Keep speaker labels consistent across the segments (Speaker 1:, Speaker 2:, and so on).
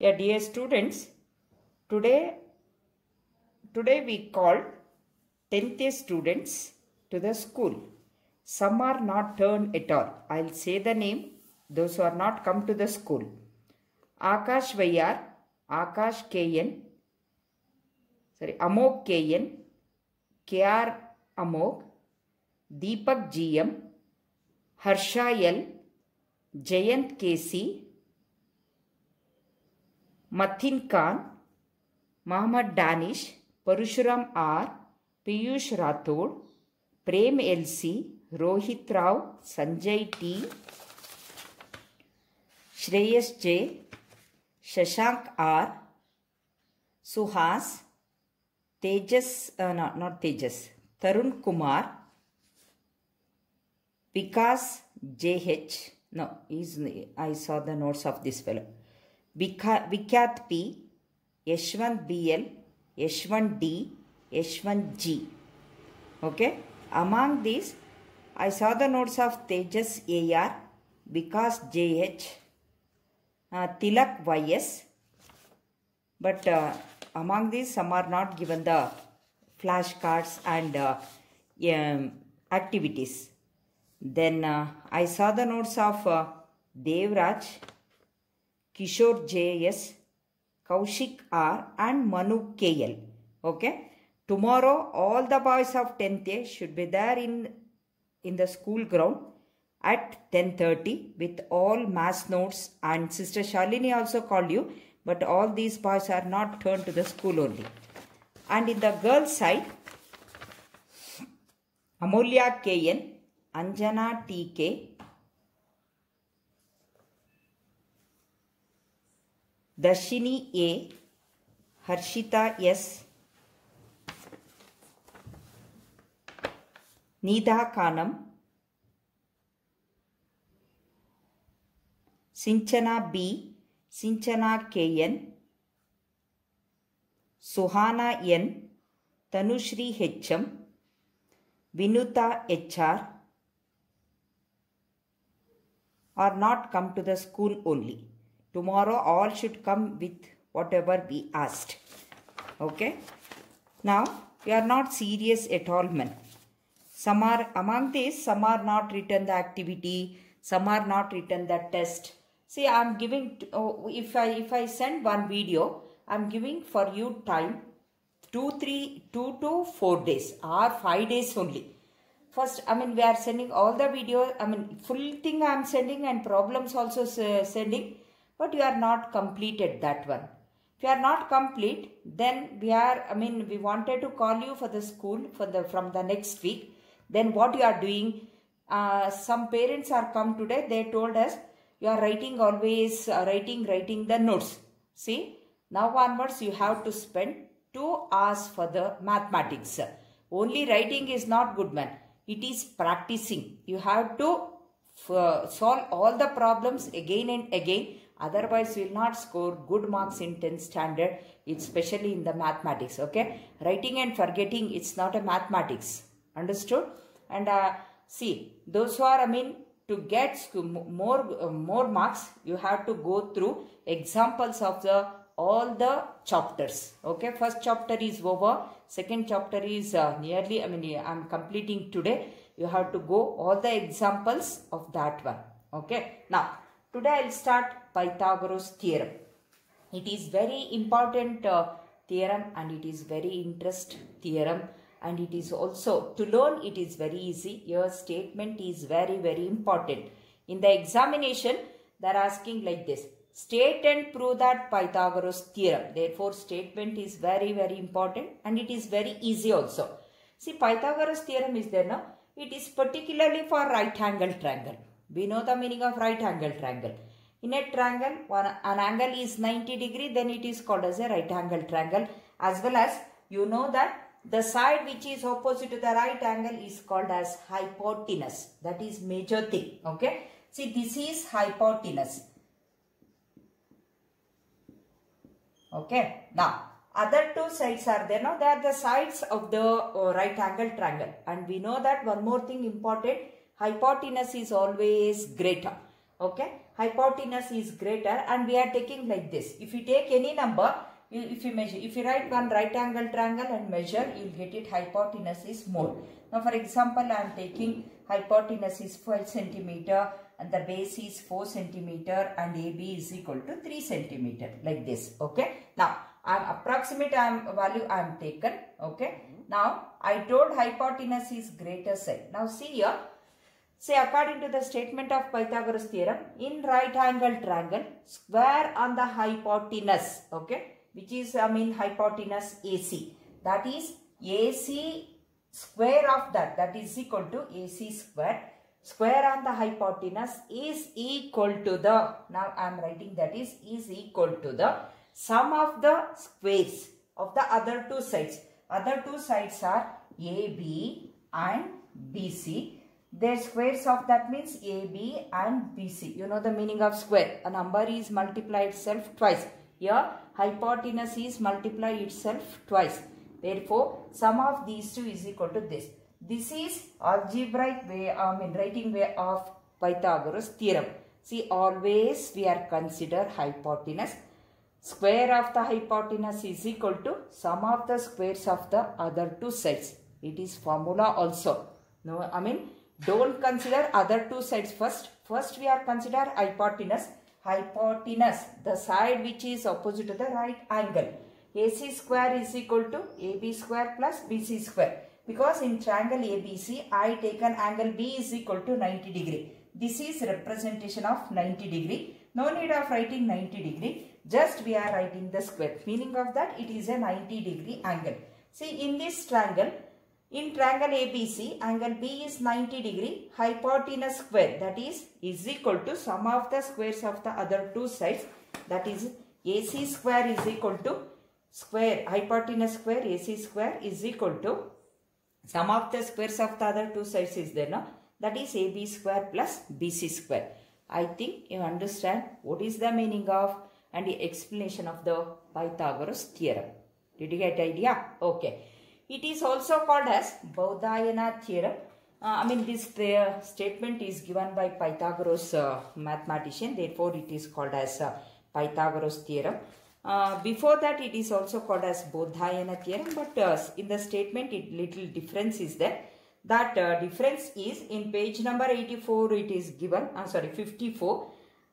Speaker 1: Yeah, dear students, today we call 10th students to the school. Some are not turned at all. I'll say the name, those who are not come to the school. Akash Vayar, Akash KN, Amog KN, KR Amog, Deepak GM, Harsha L, Jayant KC, Mathin Khan, Muhammad Danish, Parushuram R, Piyush Rathod, Prem LC, Rohit Rao, Sanjay T, Shreyas J, Shashank R, Suhas, Tejas, not Tejas, Tarun Kumar, Vikas JH, no, I saw the notes of this fellow, Vikyat P, Yashwant BL, Yashwant D, Yashwant G. Okay. Among these, I saw the notes of Tejas AR, Vikas JH, Tilak YS. But among these, some are not given the flashcards and activities. Then I saw the notes of Devraj, Kishore JS, Kaushik R and Manu KL. Okay. Tomorrow all the boys of 10th A should be there in the school ground at 10:30 with all mass notes, and Sister Shalini also called you, but all these boys are not turned to the school only. And in the girls side, Amulya KN, Anjana TK, Darshini A, Harshita S, Nidha Kanam, Sinchana B, Sinchana KN, Suhana N, Tanushri HM, Vinuta HR are not come to the school only. Tomorrow all should come with whatever we asked. Okay. Now we are not serious at all, men. Some are among these, some are not written the activity, some are not written the test. See, I am giving, if I send one video, I am giving for you time 2 to 4 days or 5 days only. First, we are sending all the video, full thing I am sending and problems also sending, but you are not completed that one. If you are not complete, then we are, we wanted to call you for the school from the next week. Then what you are doing, some parents are come today, they told us, you are writing always, writing the notes. See, now onwards you have to spend 2 hours for the mathematics. Only writing is not good, man. It is practicing. You have to solve all the problems again and again. Otherwise, you will not score good marks in 10th standard, especially in the mathematics. Okay, writing and forgetting, it's not a mathematics. Understood? And see, those who are, to get more marks, you have to go through examples of all the chapters. Okay, first chapter is over. Second chapter is nearly, I'm completing today. You have to go all the examples of that one. Okay, now today I'll start Pythagoras theorem. It is very important theorem, and it is very interesting theorem, and it is also, to learn it is very easy. Your statement is very, very important. In the examination, they are asking like this: state and prove that Pythagoras theorem. Therefore, statement is very, very important, and it is very easy also. See, Pythagoras theorem is there now. It is particularly for right angle triangle. We know the meaning of right angle triangle. In a triangle, an angle is 90 degree, then it is called as a right angle triangle. As well as, you know that the side which is opposite to the right angle is called as hypotenuse. That is major thing. Okay. See, this is hypotenuse. Okay. Now, other two sides are there. Now, they are the sides of the right angle triangle. And we know that one more thing important, hypotenuse is always greater. Okay. hypotenuse is greater, and we are taking like this. If you take any number, if you measure, if you write one right angle triangle and measure, you will get it hypotenuse is more. Now for example, I am taking hypotenuse is 12 centimeter and the base is 4 centimeter and AB is equal to 3 centimeter like this. Okay. Now I am approximate value I am taken. Okay. Now I told hypotenuse is greater side. Now see here. Say according to the statement of Pythagoras theorem, in right angle triangle, square on the hypotenuse, okay, which is hypotenuse AC. That is AC square of that is equal to AC square. Square on the hypotenuse is equal to the, now I am writing that is equal to the sum of the squares of the other two sides. Other two sides are AB and BC. Their squares of that means AB and BC. You know the meaning of square. A number is multiplied itself twice. Here hypotenuse is multiplied itself twice. Therefore, sum of these two is equal to this. This is algebraic way, writing way of Pythagoras theorem. See, always we are consider hypotenuse. Square of the hypotenuse is equal to sum of the squares of the other two sides. It is formula also. No, don't consider other two sides first. First we are consider hypotenuse. Hypotenuse, the side which is opposite to the right angle. AC square is equal to AB square plus BC square. Because in triangle ABC, I taken angle B is equal to 90 degree. This is representation of 90 degree. No need of writing 90 degree. Just we are writing the square. Meaning of that, it is a 90 degree angle. See, in this triangle, in triangle ABC, angle B is 90 degree. Hypotenuse square, that is equal to sum of the squares of the other two sides. That is AC square is equal to square, hypotenuse square, AC square is equal to sum of the squares of the other two sides is there, no? That is AB square plus BC square. I think you understand what is the meaning of and the explanation of the Pythagoras theorem. Did you get idea? Okay. It is also called as Baudhayana theorem. This statement is given by Pythagoras mathematician. Therefore, it is called as Pythagoras theorem. Before that, it is also called as Baudhayana theorem. But in the statement, little difference is there. That difference is in page number 84. It is given. 54.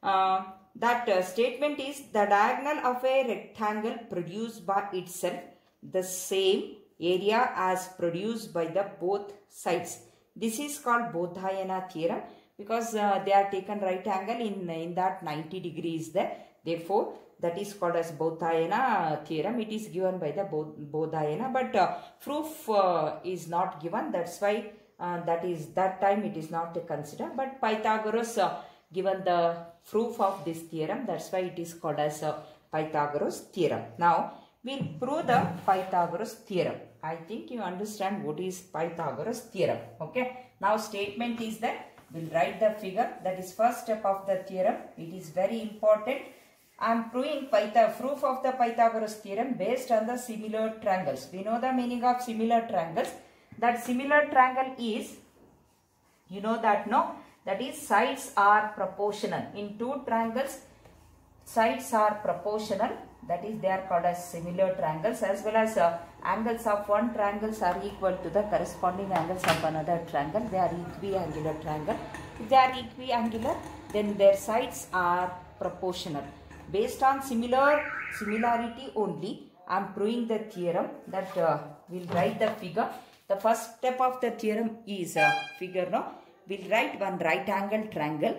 Speaker 1: That statement is the diagonal of a rectangle produced by itself the same area as produced by the both sides. This is called Baudhayana theorem because they are taken right angle in that 90 degrees there. Therefore, that is called as Baudhayana theorem. It is given by the Baudhayana, but proof is not given. That's why that time it is not considered. But Pythagoras given the proof of this theorem. That's why it is called as Pythagoras theorem. Now, we'll prove the Pythagoras theorem. I think you understand what is Pythagoras theorem. Okay. Now, statement is that we'll write the figure. That is first step of the theorem. It is very important. I am proving proof of the Pythagoras theorem based on the similar triangles. We know the meaning of similar triangles. That similar triangle is, you know that, no? That is sides are proportional. In two triangles, sides are proportional. That is, they are called as similar triangles, as well as angles of one triangles are equal to the corresponding angles of another triangle. They are equiangular triangle. If they are equiangular, then their sides are proportional. Based on similarity only, I am proving the theorem that we'll write the figure. The first step of the theorem is figure, no? We'll write one right angle triangle.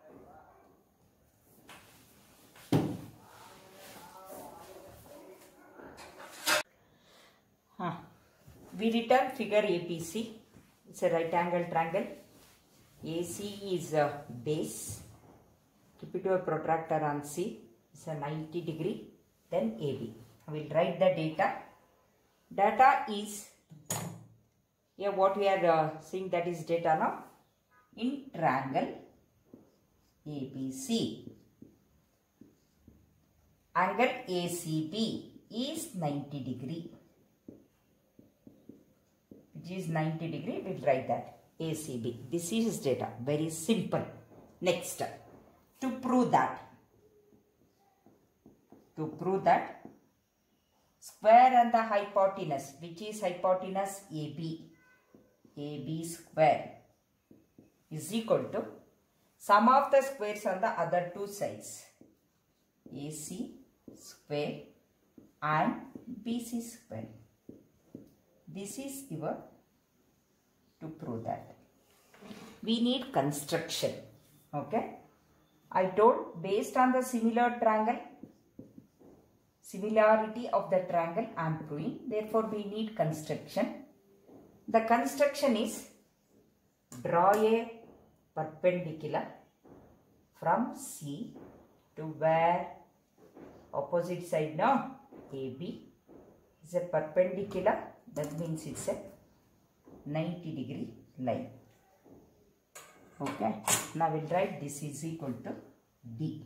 Speaker 1: We return figure ABC. It's a right angle triangle. AC is base. Keep it to a protractor on C. It's a 90 degree. Then AB. We'll write the data. Data is, here what we are seeing, that is data now. In triangle ABC, angle ACB is 90 degree. Which is 90 degree, we'll write that ACB. This is data. Very simple. Next, to prove that square and the hypotenuse, which is hypotenuse AB square, is equal to sum of the squares on the other two sides, AC square and BC square. This is your to prove that. We need construction. Okay. I told based on the similarity of the triangle I am proving. Therefore, we need construction. The construction is draw a perpendicular from C to where opposite side now AB is a perpendicular. That means it's a 90-degree line. Okay. Now we'll write this is equal to D.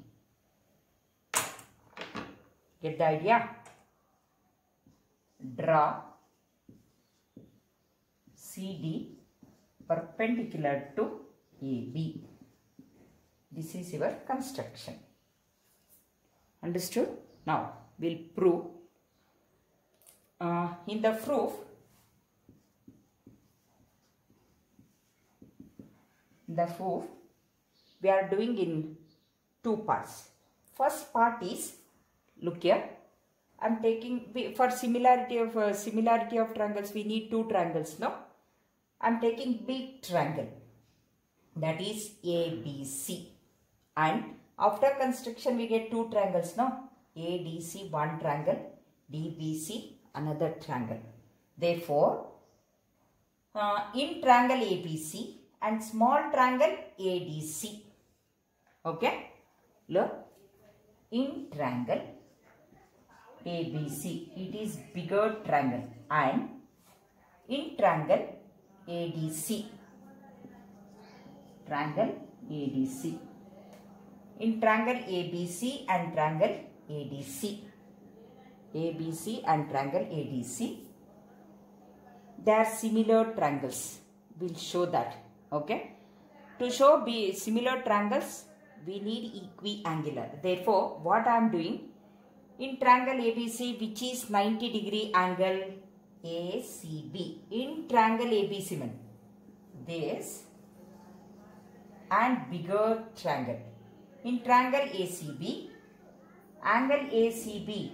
Speaker 1: Get the idea? Draw CD perpendicular to AB. This is your construction. Understood? Now we'll prove. In the proof, we are doing in two parts. First part is, look here, I am taking, for similarity of triangles, we need two triangles, no? I am taking big triangle, that is ABC, and after construction we get two triangles, no? ADC one triangle, DBC another triangle. Therefore, in triangle ABC and small triangle ADC. Okay. Look, in triangle ABC, it is bigger triangle, and in triangle ADC, in triangle ABC and triangle ADC, they are similar triangles. We'll show that. Okay. To show similar triangles, we need equiangular. Therefore, what I am doing, in triangle ABC, which is 90-degree angle ACB, in triangle ABC, this and bigger triangle. In triangle ACB, angle ACB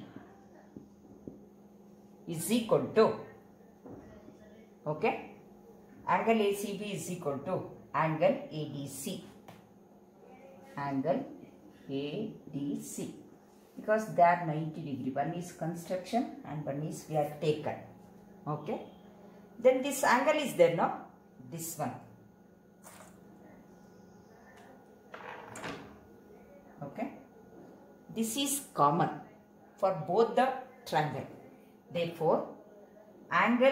Speaker 1: is equal to, okay, angle ACB is equal to angle ADC. Because they are 90-degree. One is construction and one is we have taken. Okay. Then this angle is there, no? This one. Okay. This is common for both the triangle. Therefore, angle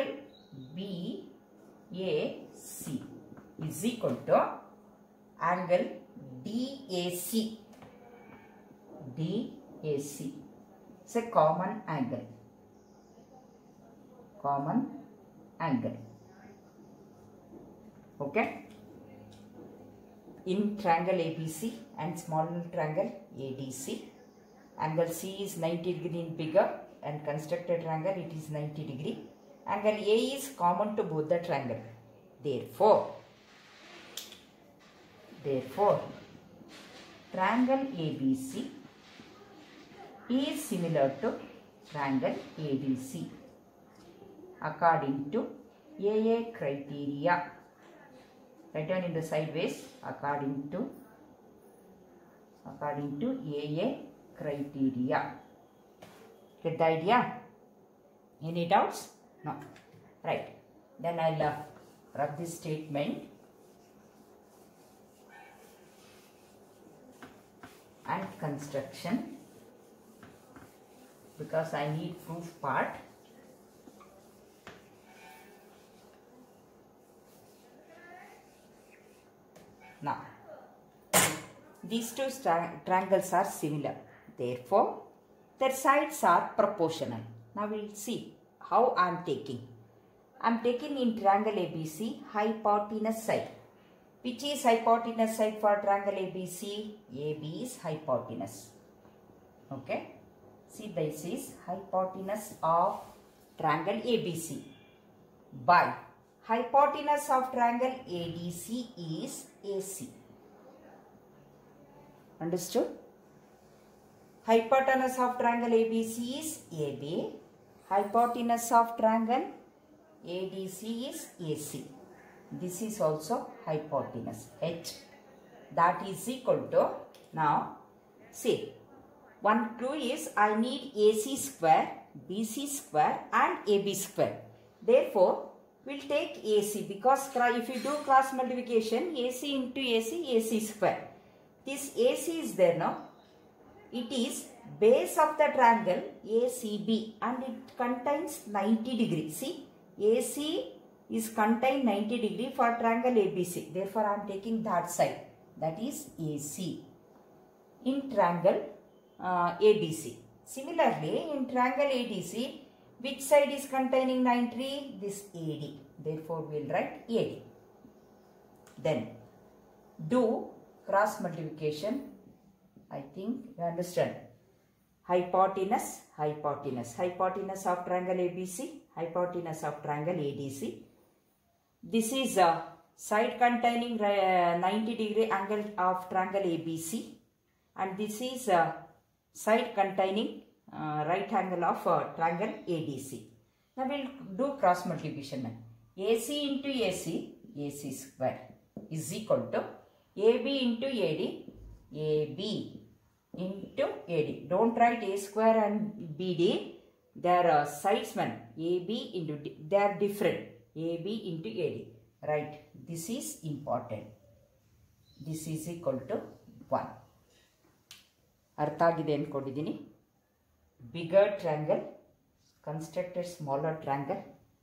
Speaker 1: BAC is equal to angle DAC. It's a common angle. Okay. In triangle ABC and small triangle ADC, angle C is 90 degree in bigger and constructed triangle it is 90 degree. Angle A is common to both the triangle. Therefore, triangle ABC is similar to triangle ADC according to AA criteria. Write down in the sideways according to AA criteria. Get the idea? Any doubts? No. Right. Then I'll rub this statement and construction because I need proof part. Now, these two triangles are similar. Therefore, their sides are proportional. Now, we will see how I am taking. I am taking in triangle ABC hypotenuse side, Which is hypotenuse side for triangle ABC? AB is hypotenuse. Okay. See, this is hypotenuse of triangle ABC. By hypotenuse of triangle ADC is AC. Understood? Hypotenuse of triangle ABC is AB. Hypotenuse of triangle ADC is AC. This is also hypotenuse H. That is equal to, now see, one clue is I need AC square, BC square and AB square. Therefore, we'll take AC because if you do cross multiplication, AC into AC, AC square. This AC is there now. It is base of the triangle ACB and it contains 90 degrees. See, AC is contained 90 degree for triangle ABC. Therefore, I am taking that side. That is AC in triangle ADC. Similarly, in triangle ADC, which side is containing 90? This AD. Therefore, we will write AD. Then, do cross multiplication. I think you understand. Hypotenuse, hypotenuse. Hypotenuse of triangle ABC, hypotenuse of triangle ADC. This is a side containing 90 degree angle of triangle ABC. And this is a side containing right angle of triangle ADC. Now we will do cross multiplication. AC into AC, AC square is equal to AB into AD, AB into AD. Don't write A square and BD. They are sides man. AB into D. They are different. AB into AD. Right. This is important. This is equal to 1. ಅರ್ಥ ಆಗಿದೆ ಅನ್ಕೊಂಡಿದ್ದೀನಿ. Bigger triangle constructed smaller triangle.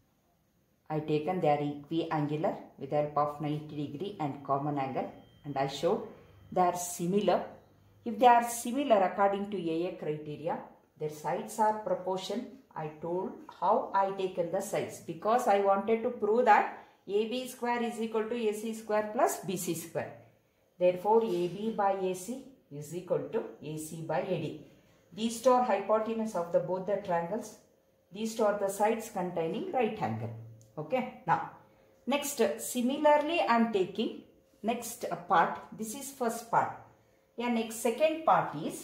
Speaker 1: I taken they are equiangular with the help of 90 degree and common angle, and I showed they are similar. If they are similar according to AA criteria, their sides are proportion. I told how I taken the sides because I wanted to prove that AB square is equal to AC square plus BC square. Therefore, AB by AC is equal to AC by AD. These two are hypotenuse of the both the triangles. These two are the sides containing right angle. Okay. Now, next similarly I am taking next part. This is first part. Yeah, next second part is,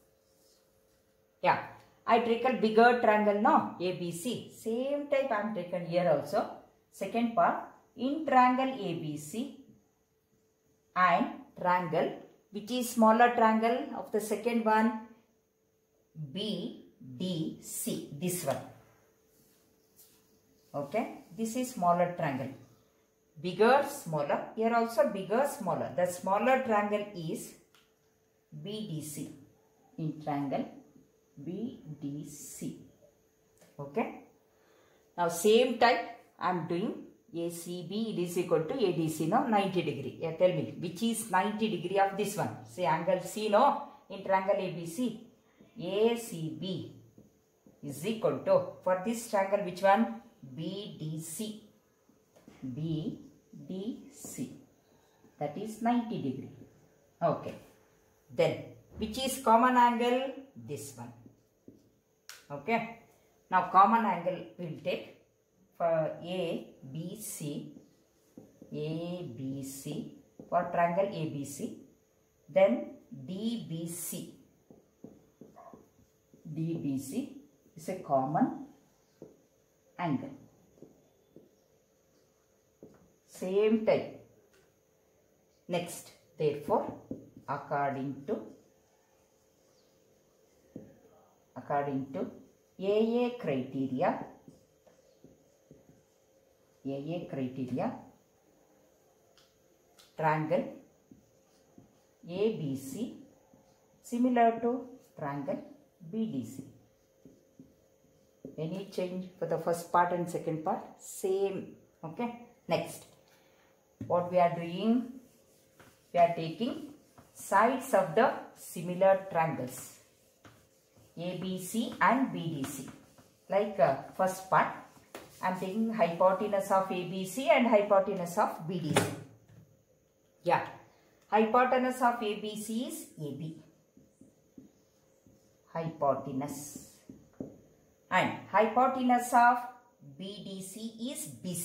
Speaker 1: yeah, I taken bigger triangle now, ABC. Same type I am taken here also. Second part, in triangle ABC and triangle, which is smaller triangle of the second one, BDC, this one. Okay, this is smaller triangle. Bigger, smaller. Here also bigger, smaller. The smaller triangle is BDC. In triangle BDC. Okay. Now same type I am doing ACB. It is equal to ADC. Now 90 degree. Yeah, tell me which is 90 degree of this one. Say angle C. No, in triangle ABC. ACB is equal to, for this triangle, which one? BDC. BDC. That is 90 degree. Okay. Then, which is common angle? This one. Okay. Now, common angle we will take for ABC. ABC for triangle ABC. Then, DBC. DBC is a common angle. Same type. Next, therefore, according to AA criteria, triangle ABC similar to triangle BDC. Any change for the first part and second part? Same. Okay. Next, what we are doing? We are taking sides of the similar triangles ABC and BDC. Like first part, I am taking hypotenuse of ABC and hypotenuse of BDC. Yeah. Hypotenuse of ABC is AB. Hypotenuse. And hypotenuse of BDC is BC.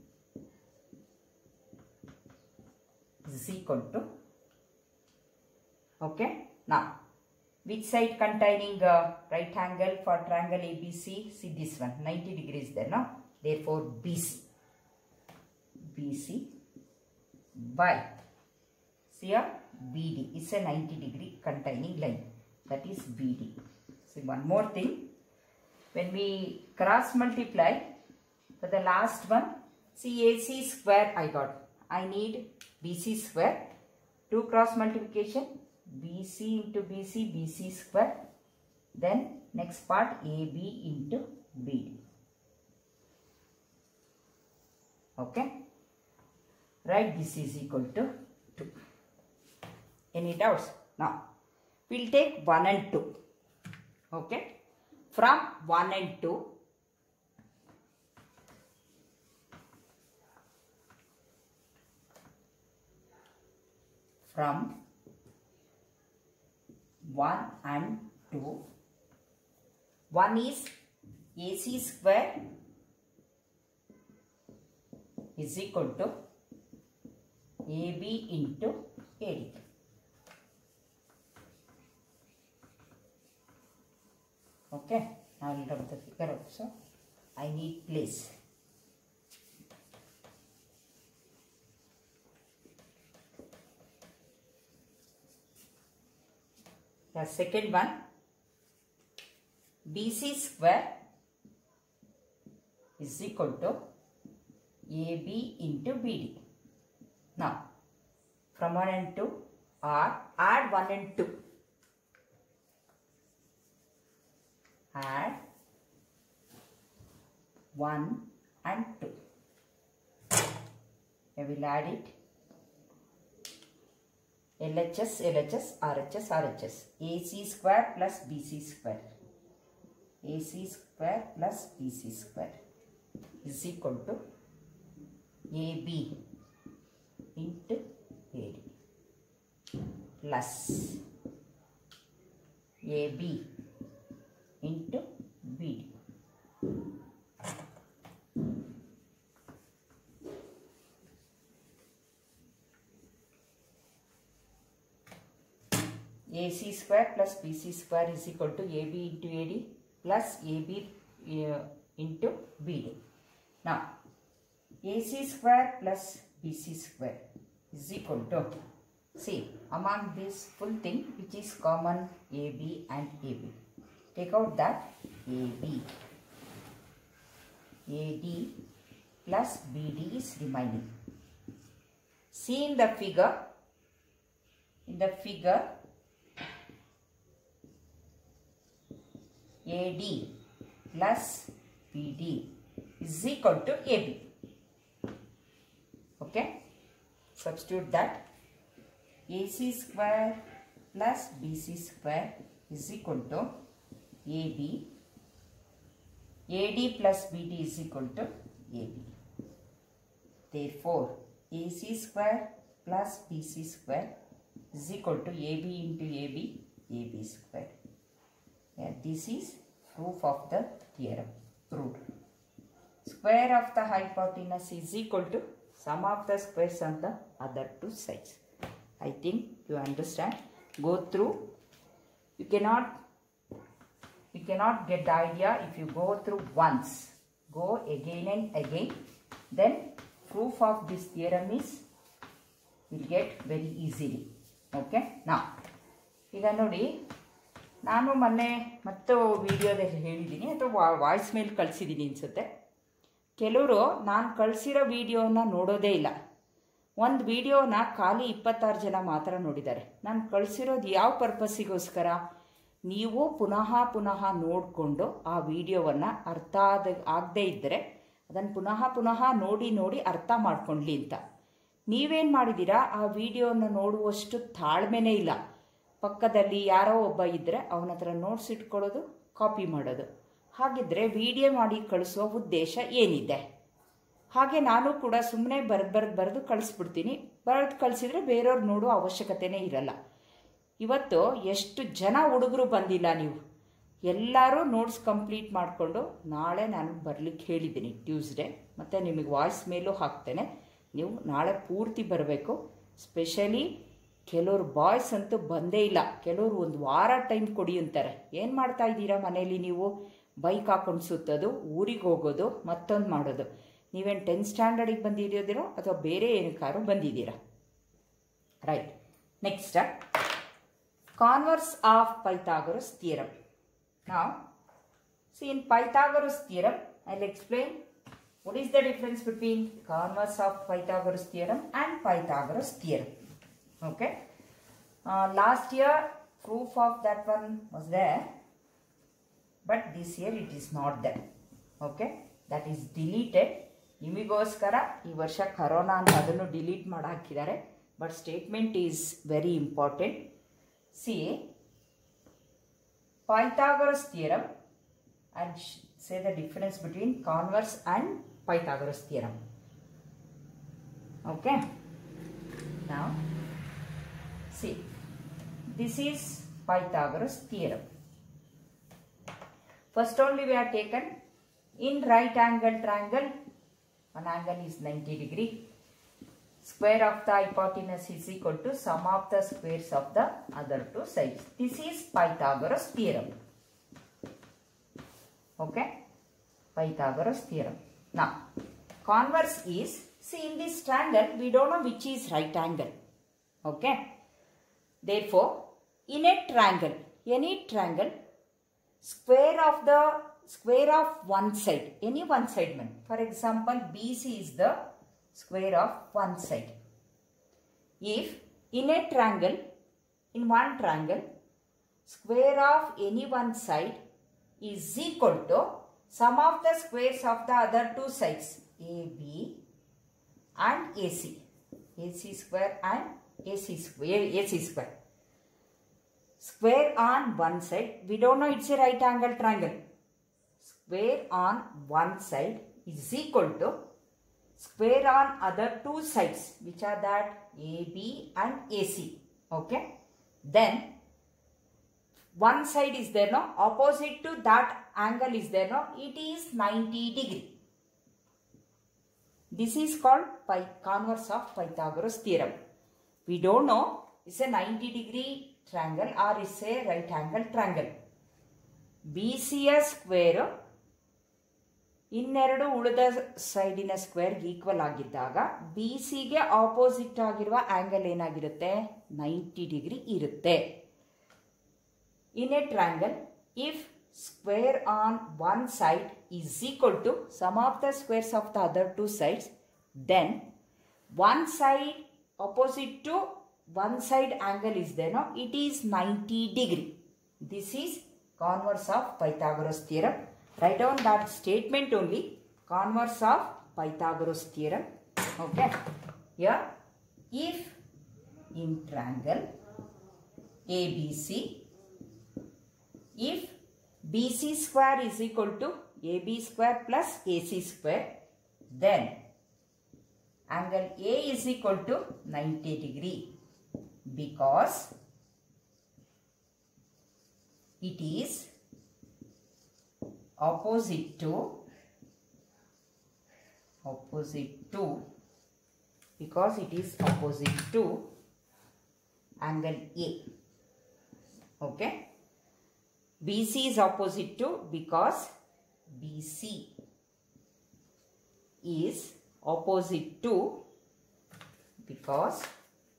Speaker 1: Is equal to. Okay. Now, which side containing right angle for triangle ABC? See this one, 90 degrees there, no? Therefore, BC. BC by, see here, BD is a 90 degree containing line. That is BD. See, one more thing. When we cross multiply for the last one, see AC square I got. I need BC square. 2 cross multiplication. BC into BC, BC square. Then next part AB into BD. Okay. Write this is equal to 2. Any doubts? Now, we'll take 1 and 2. Okay. From 1 and 2, from 1 and 2, 1 is AC square is equal to AB into AD. Okay, I will rub the figure also. I need place. The second one, BC square is equal to AB into BD. Now, from 1 and 2, or add 1 and 2. Add 1 and 2. I will add it. LHS, LHS, RHS, RHS. AC square plus BC square. AC square plus BC square is equal to AB into AD plus AB into BD. AC square plus BC square is equal to AB into AD plus AB into BD. Now, AC square plus BC square is equal to, see, among this full thing which is common AB and AB. Take out that AB. AD plus BD is remaining. See in the figure, AD plus BD is equal to AB. Okay. Substitute that. AC square plus BC square is equal to AB. AD plus BD is equal to AB. Therefore, AC square plus BC square is equal to AB into AB, AB square. Yeah, this is proof of the theorem. Proved. Square of the hypotenuse is equal to sum of the squares on the other two sides. I think you understand. Go through. You cannot get the idea if you go through once. Go again and again. Then proof of this theorem is will get very easily. Okay. Now, ಈಗ ನೋಡಿ, ನಾನು ಮೊನ್ನೆ ಮತ್ತು ವಿಡಿಯೋದಲ್ಲಿ ಹೇಳಿದ್ದೀನಿ ಅಥವಾ voice ಮೇಲ್ ಕಳಿಸಿದ್ದೀನಿ ಅನಿಸುತ್ತೆ. ಕೆಲವರು ನಾನು ಕಳಿಸಿರೋ ವಿಡಿಯೋನ ನೋಡೋದೇ ಇಲ್ಲ. ಒಂದು ವಿಡಿಯೋನ ಖಾಲಿ 26 ಜನ ಮಾತ್ರ ನೋಡಿದ್ದಾರೆ. ನಾನು ಕಳಿಸಿರೋದು ಯಾವ ಪರ್ಪಸ್ಸಿಗೋಸ್ಕರ? ನೀವು ಪುನಃ ನೋಡಿಕೊಂಡು ಆ ವಿಡಿಯೋವನ್ನು ಅರ್ಥ ಆಗದೇ ಇದ್ದರೆ ಅದನ್ನು ಪುನಃ ನೋಡಿ ಅರ್ಥ ಮಾಡ್ಕೊಳ್ಳಿ ಅಂತ. ನೀವೇನು ಮಾಡಿದ್ದೀರಾ? ಆ ವಿಡಿಯೋನ ನೋಡುವಷ್ಟು ತಾಳ್ಮೆನೇ ಇಲ್ಲ. ಪಕ್ಕದಲ್ಲಿ ಯಾರೋ ಒಬ್ಬ ಇದ್ದರೆ ಅವನ ಹತ್ರ ನೋಟ್ಸ್ ಇಟ್ಕೊಳ್ಳೋದು, ಕಾಪಿ ಮಾಡೋದು. ಹಾಗಿದ್ದರೆ ವಿಡಿಯೋ ಮಾಡಿ ಕಳಿಸೋ ಉದ್ದೇಶ ಏನಿದೆ? ಹಾಗೆ ನಾನು ಕೂಡ ಸುಮ್ಮನೆ ಬರೆದು ಕಳಿಸ್ಬಿಡ್ತೀನಿ. ಬರೆದು ಕಳಿಸಿದ್ರೆ ಬೇರೆಯವ್ರು ನೋಡೋ ಅವಶ್ಯಕತೆನೇ ಇರಲ್ಲ. ಇವತ್ತು ಎಷ್ಟು ಜನ ಹುಡುಗರು ಬಂದಿಲ್ಲ, ನೀವು ಎಲ್ಲರೂ ನೋಟ್ಸ್ ಕಂಪ್ಲೀಟ್ ಮಾಡಿಕೊಂಡು ನಾಳೆ ನಾನು ಬರಲಿಕ್ಕೆ ಹೇಳಿದ್ದೀನಿ ಟ್ಯೂಸ್ಡೇ, ಮತ್ತು ನಿಮಗೆ ವಾಯ್ಸ್ ಮೇಲೂ ಹಾಕ್ತೇನೆ. ನೀವು ನಾಳೆ ಪೂರ್ತಿ ಬರಬೇಕು. ಸ್ಪೆಷಲಿ ಕೆಲವರು ಬಾಯ್ಸ್ ಅಂತೂ ಬಂದೇ ಇಲ್ಲ. ಕೆಲವರು ಒಂದು ವಾರ ಟೈಮ್ ಕೊಡಿ ಅಂತಾರೆ. ಏನು ಮಾಡ್ತಾ ಇದ್ದೀರಾ ಮನೇಲಿ ನೀವು? ಬೈಕ್ ಹಾಕೊಂಡು ಸುತ್ತೋದು, ಊರಿಗೆ ಹೋಗೋದು, ಮತ್ತೊಂದು ಮಾಡೋದು. ನೀವೇನು 10th ಸ್ಟ್ಯಾಂಡರ್ಡಿಗೆ ಬಂದಿರೋದಿರೋ ಅಥವಾ ಬೇರೆ ಏನಕ್ಕಾರು ಬಂದಿದ್ದೀರಾ? Right. Next, converse of Pythagoras theorem. Now, see, in Pythagoras theorem, I'll explain what is the difference between converse of Pythagoras theorem and Pythagoras theorem. Okay. Last year, proof of that one was there, but this year it is not there. Okay. That is deleted. ನಿಮಗೋಸ್ಕರ ಈ ವರ್ಷ corona ಅಂತ ಅದನ್ನು delete ಮಾಡಿ ಹಾಕಿದ್ದಾರೆ. But statement is very important. See, Pythagoras theorem, and say the difference between converse and Pythagoras theorem. Okay. Now, see, this is Pythagoras theorem. First only we have taken in right angle triangle, one angle is 90 degree. Square of the hypotenuse is equal to sum of the squares of the other two sides. This is Pythagoras theorem. Okay. Pythagoras theorem. Now, converse is, see, in this triangle, we don't know which is right angle. Okay. Therefore, in a triangle, any triangle, square of one side, any one side man. For example, BC is the square of one side. If in a triangle, in one triangle, square of any one side is equal to sum of the squares of the other two sides, AB and AC. AC square and AC square. Square on one side, we don't know it's a right angle triangle. Square on one side is equal to square on other two sides, which are that AB and AC. Okay. Then one side is there, no? Opposite to that angle is there, no? It is 90 degree. This is called converse of Pythagoras theorem. We don't know it's a 90 degree triangle or it's a right angle triangle. BC square ಇನ್ನೆರಡು ಉಳಿದ ಸೈಡಿನ ಸ್ಕ್ವೇರ್ಗೆ equal ಆಗಿದ್ದಾಗ B ಸಿಗೆ opposite ಆಗಿರುವ angle ಏನಾಗಿರುತ್ತೆ? 90 degree ಇರುತ್ತೆ. In a triangle, if square on one side is equal to sum of the squares of the other two sides, then one side opposite to one side angle is there, no, it is 90 degree. This is converse of Pythagoras theorem. Write down that statement only, converse of Pythagoras theorem. Okay. Here, if in triangle ABC, if BC square is equal to AB square plus AC square, then angle A is equal to 90 degree, because it is opposite to because it is opposite to angle A. Okay. BC is opposite to because BC is opposite to because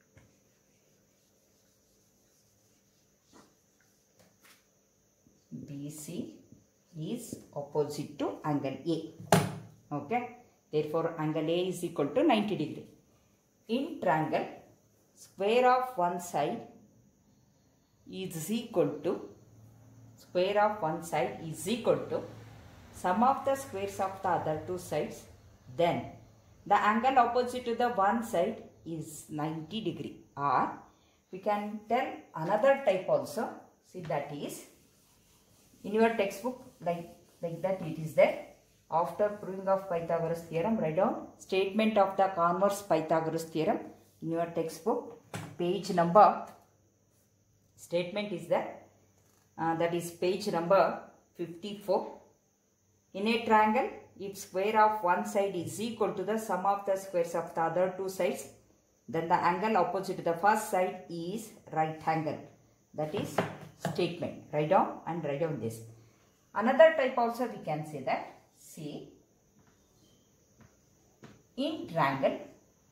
Speaker 1: BC is opposite to angle A. Okay. Therefore, angle A is equal to 90 degree. In triangle, square of one side is equal to sum of the squares of the other two sides. Then, the angle opposite to the one side is 90 degree. Or, we can tell another type also. See, that is, in your textbook, like that it is there. After proving of Pythagoras theorem, write down statement of the converse Pythagoras theorem. in your textbook, page number, statement is there, that is page number 54. In a triangle, if square of one side is equal to the sum of the squares of the other two sides, then the angle opposite the first side is right angle. That is statement. Write down and write down this. Another type also we can say that. See, in triangle,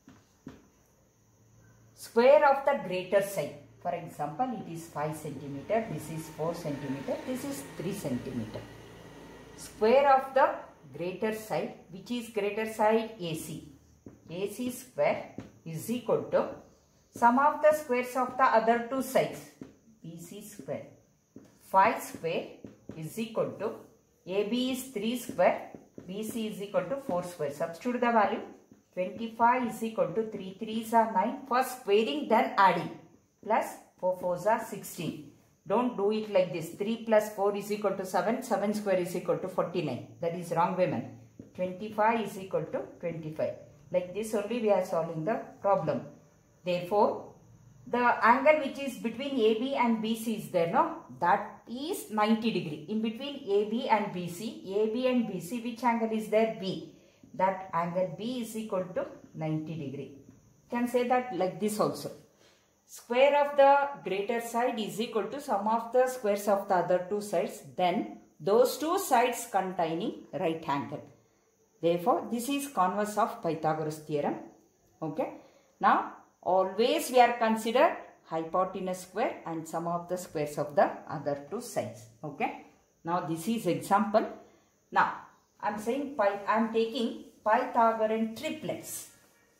Speaker 1: square of the greater side. For example, it is 5 centimeter, this is 4 centimeter, this is 3 centimeter. Square of the greater side, which is greater side AC. AC square is equal to sum of the squares of the other two sides, BC square. 5 square is equal to AB is 3 square, BC is equal to 4 square. Substitute the value. 25 is equal to 3 3s are 9. First squaring, then adding. Plus 4 4s are 16. Don't do it like this. 3 plus 4 is equal to 7. 7 square is equal to 49. That is wrong way, man. 25 is equal to 25. Like this only we are solving the problem. Therefore, the angle which is between AB and BC is there, no? That is 90 degree. In between AB and BC, which angle is there? B. That angle B is equal to 90 degree. You can say that like this also. Square of the greater side is equal to sum of the squares of the other two sides. Then those two sides containing right angle. Therefore, this is converse of Pythagoras theorem. Okay. Now, always we are considered hypotenuse square and sum of the squares of the other two sides. Okay. Now, this is example. Now, I am taking Pythagorean triplets.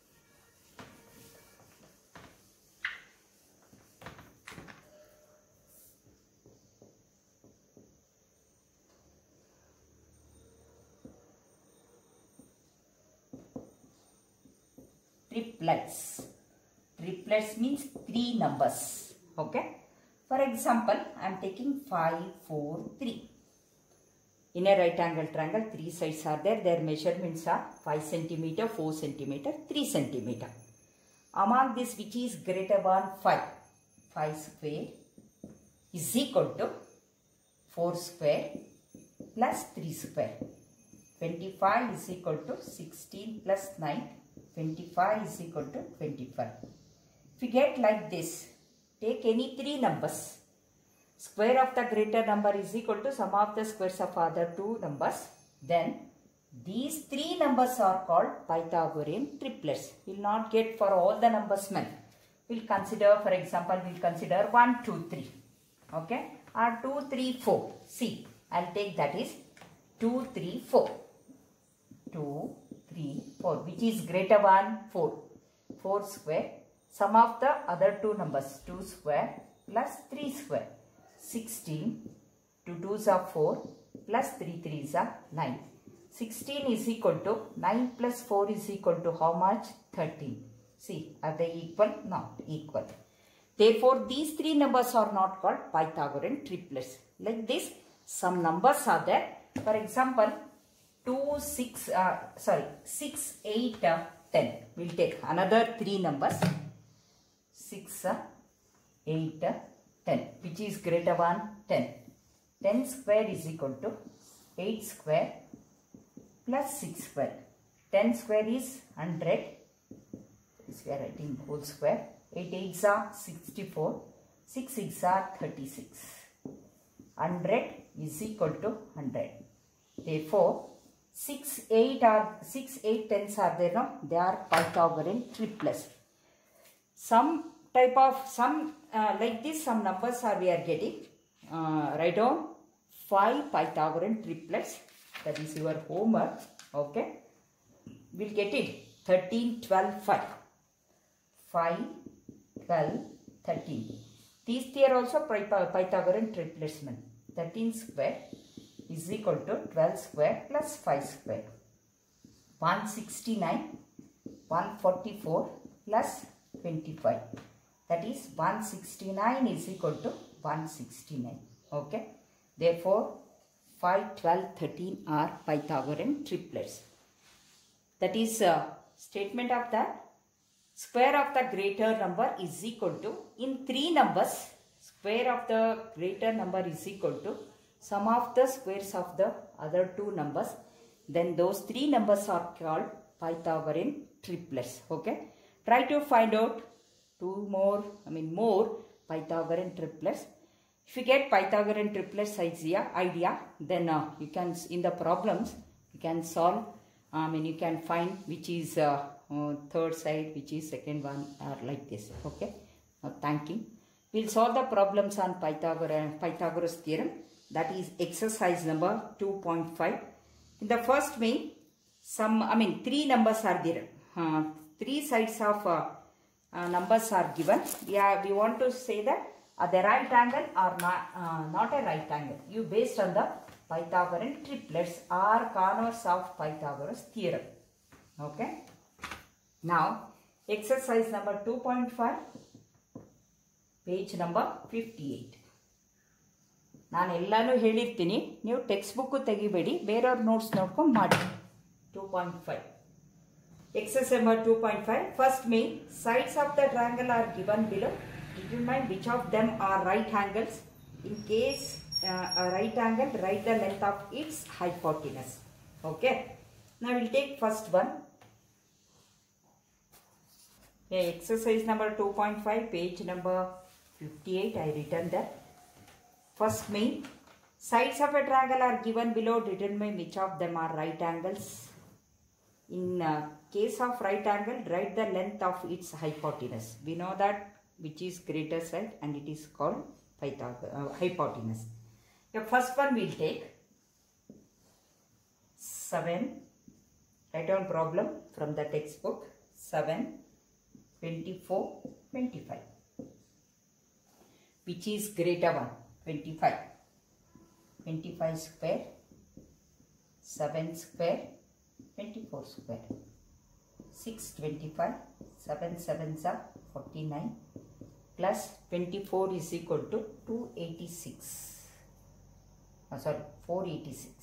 Speaker 1: Triplets means 3 numbers. Okay. For example, I am taking 5, 4, 3. In a right angle triangle, 3 sides are there. Their measurements are 5 centimeter, 4 centimeter, 3 centimeter. Among this, which is greater than 5? 5 square is equal to 4 square plus 3 square. 25 is equal to 16 plus 9. 25 is equal to 25. If you get like this, take any 3 numbers. Square of the greater number is equal to sum of the squares of other 2 numbers. Then these 3 numbers are called Pythagorean triplets. We will not get for all the numbers, man. We will consider, for example, we will consider 1, 2, 3. Okay. Or 2, 3, 4. See, I will take that is 2, 3, 4. 2, 3, 4. Which is greater than 4. 4 square. Sum of the other 2 numbers. 2 square plus 3 square. 16, 2 2s are 4 plus 3 3s are 9. 16 is equal to 9 plus 4 is equal to how much? 13. See, are they equal? Not equal. Therefore, these 3 numbers are not called Pythagorean triplets. Like this, some numbers are there. For example, 6, 8, 10. We will take another 3 numbers. 6, 8, 10, which is greater than 10. 10 square is equal to 8 square plus 6 square. 10 square is 100. This we are writing whole square. 8 8s are 64. 6 6 are 36. 100 is equal to 100. Therefore, 6 8 10s are there, no? They are Pythagorean triplets. Like this, some numbers are we are getting. Write down 5 Pythagorean triplets. That is your homework. Okay. We'll get it. 13, 12, 5. 5, 12, 13. These three are also Pythagorean triplets. 13 square is equal to 12 square plus 5 square. 169, 144 plus 25. That is 169 is equal to 169. Okay. Therefore, 5, 12, 13 are Pythagorean triplets. That is statement of that. square of the greater number is equal to, in 3 numbers, square of the greater number is equal to sum of the squares of the other 2 numbers. Then those 3 numbers are called Pythagorean triplets. Okay. Try to find out more Pythagorean triplets. If you get Pythagorean triplets idea, then you can, in the problems, you can solve, you can find which is third side, which is second one, or like this. Okay. Now, thank you. We'll solve the problems on Pythagoras theorem. That is exercise number 2.5. In the first main, 3 numbers are there. 3 sides of numbers are given. We want to say that are they right angle or not a right angle. You based on the Pythagorean triplets or corners of Pythagoras theorem. Okay. Now, exercise number 2.5, page number 58. ನಾನು ಎಲ್ಲಾನು ಹೇಳಿರ್ತೀನಿ, ನೀವು text book ತೆಗಿಬೇಡಿ, ಬೇರೆಯವ್ರ notes ನೋಡ್ಕೊಂಡು ಮಾಡಿ. 2.5 exercise number 2.5. First main, sides of the triangle are given below. Determine which of them are right angles. In case a right angle, write the length of its hypotenuse. Okay. Now we'll take first one. Exercise number 2.5, page number 58. I written that. First main, sides of a triangle are given below. Determine which of them are right angles. In case of right angle, write the length of its hypotenuse. We know that which is greater side and it is called hypotenuse. The first one we'll take 7. Write down problem from the textbook. 7, 24, 25. Which is greater one? 25. 25 square, 7 square, 24 square. 625, 7 7s are 49, plus 24 is equal to 286. 486.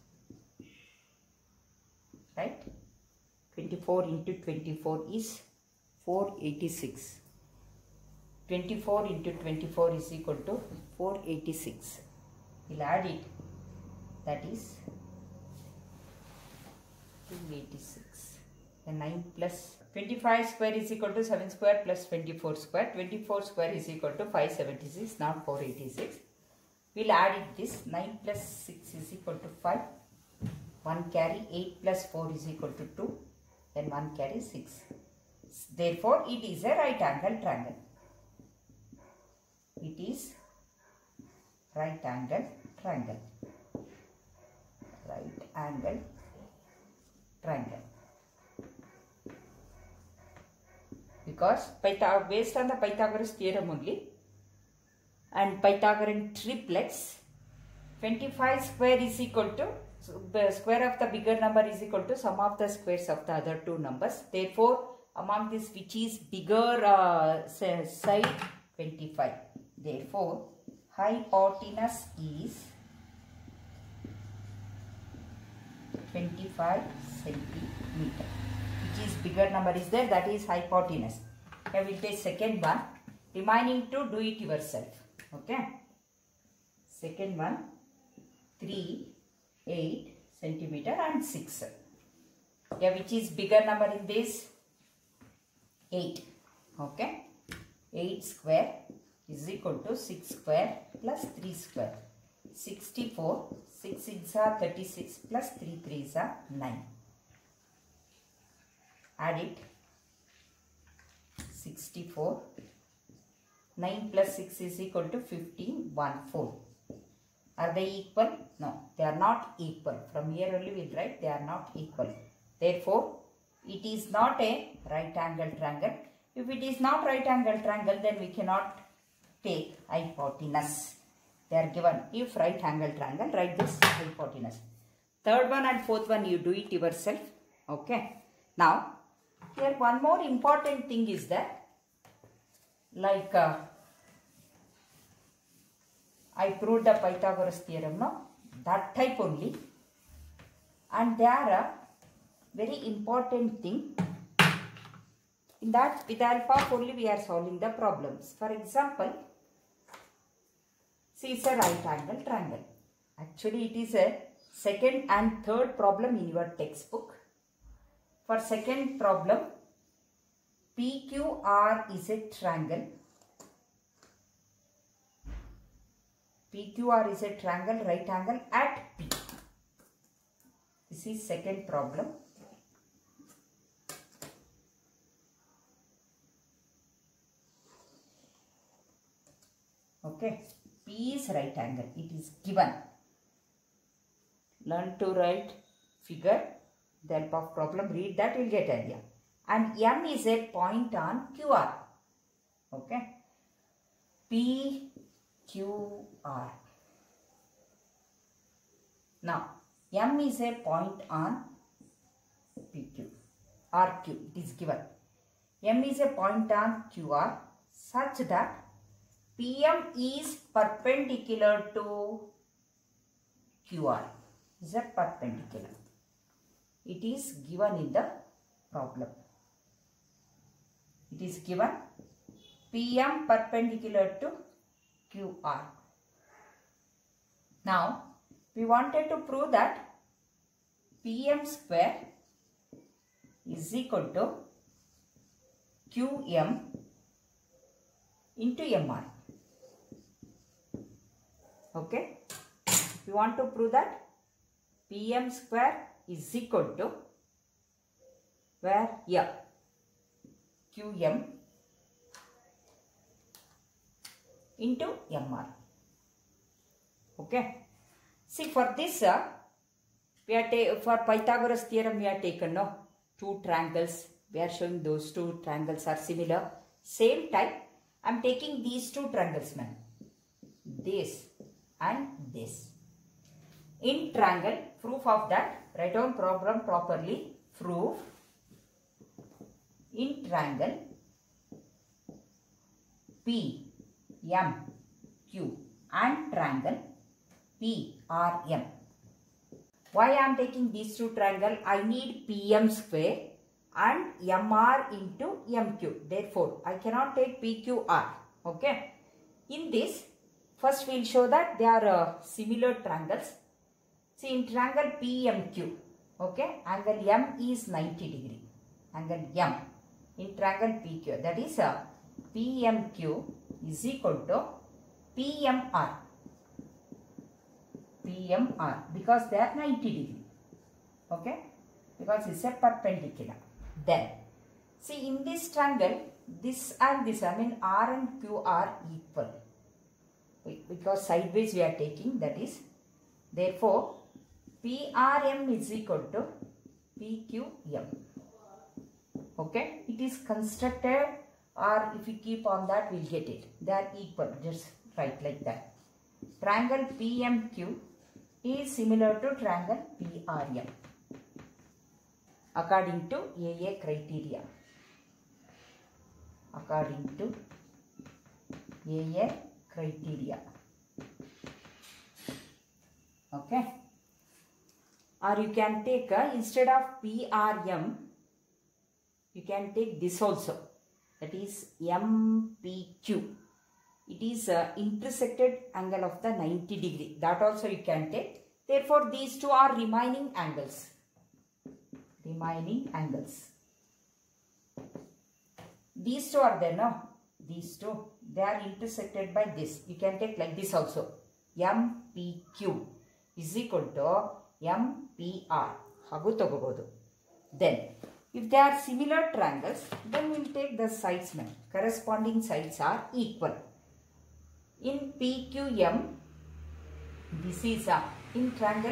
Speaker 1: Right? 24 into 24 is 486. 24 into 24 is equal to 486. We'll add it. That is 286. And 9 plus 25 square is equal to 7 square plus 24 square. 24 square is equal to 576, not 486. We'll add it this. 9 plus 6 is equal to 5. 1 carry. 8 plus 4 is equal to 2. Then 1 carry 6. Therefore, it is a right angle triangle. It is right angle triangle. Right angle triangle. Because based on the Pythagoras theorem only and Pythagorean triplets, 25 square is equal to the square of the bigger number is equal to sum of the squares of the other 2 numbers. Therefore, among this, which is bigger side, 25. Therefore, hypotenuse is 25 centimeter. Which is bigger number is there, that is hypotenuse. Here we will take second one. Remaining to do it yourself. Okay. Second one, 3, 8 centimeter and 6. Yeah, which is bigger number in this? 8. Okay. 8 square is equal to 6 square plus 3 square. 64. 6 6s are 36 plus 3 3s are 9. Add it. 64. 9 plus 6 is equal to 15. 1 4. Are they equal? No, they are not equal. From here only we will write they are not equal. Therefore, it is not a right angle triangle. If it is not right angle triangle, then we cannot take hypotenuse. They are given. If right angle triangle, write this hypotenuse. Third one and fourth one you do it yourself. Okay. Now, here one more important thing is that, like I proved the Pythagoras theorem, no? That type only. And there are very important thing. In that, with alpha only we are solving the problems. For example, see, it's a right angle triangle. Actually, it is a second and third problem in your textbook. For second problem, PQR is a triangle. PQR is a triangle, right angle at P. This is second problem. Okay, P is right angle. It is given. Learn to write figure. The help of problem, read that, you will get idea. And M is a point on QR. Okay, PQR. Now, M is a point on PQ. RQ, it is given. M is a point on QR such that PM is perpendicular to QR. Is a perpendicular. It is given in the problem. It is given PM perpendicular to QR. Now, we wanted to prove that PM square is equal to QM into MR. Okay. We want to prove that PM square is equal to where? Yeah. QM into MR. Okay. See, for this, we are for Pythagoras theorem we are taken two triangles. We are showing those two triangles are similar. Same type. I am taking these two triangles, man. This and this. In triangle, proof of that, write down problem properly. Proof. In triangle P, M, Q and triangle PRM. Why I am taking these two triangle? I need PM square and MR into MQ. Therefore, I cannot take PQR. Okay. In this, first we will show that they are similar triangles. See, in triangle PMQ, okay, angle M is 90 degree. Angle M in triangle PQ, that is PMQ is equal to PMR. PMR because they are 90 degree. Okay, because it's a perpendicular. Then, see, in this triangle, this and this, I mean R and Q are equal. Because sideways we are taking, that is, therefore, PRM is equal to PQM. Okay, it is constructed, or if we keep on that, we will get it. They are equal, just write like that. Triangle PMQ is similar to triangle PRM according to AA criteria. According to AA criteria. Okay. Or you can take, instead of PRM, you can take this also. That is MPQ. It is intersected angle of the 90 degree. That also you can take. Therefore, these two are remaining angles. Remaining angles. These two are there, no? These two, they are intersected by this. You can take like this also. MPQ is equal to MPR. Hagu togobodu. Then, if they are similar triangles, then we will take the sides. Corresponding sides are equal. In PQM, this is in triangle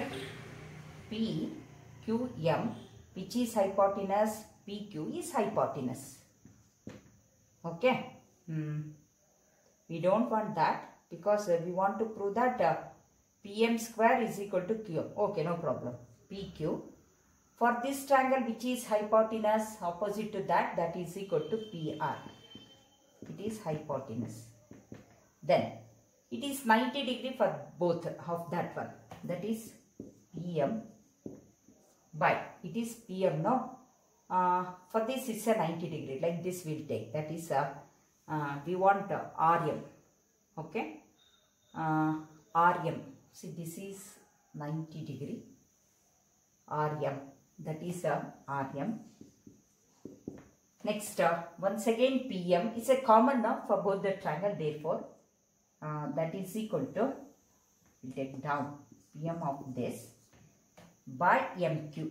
Speaker 1: PQM, which is hypotenuse, PQ is hypotenuse. Okay. We don't want that because we want to prove that PM square is equal to QM. Okay, no problem. PQ. For this triangle which is hypotenuse, opposite to that, that is equal to PR. It is hypotenuse. Then, it is 90 degree for both of that one. That is PM by, it is PM, no? For this it's a 90 degree, like this we'll take, that is we want RM, okay, RM, see this is 90 degree, RM, that is RM. Next, once again PM is a common now for both the triangle, therefore that is equal to, we'll take down PM of this by MQ.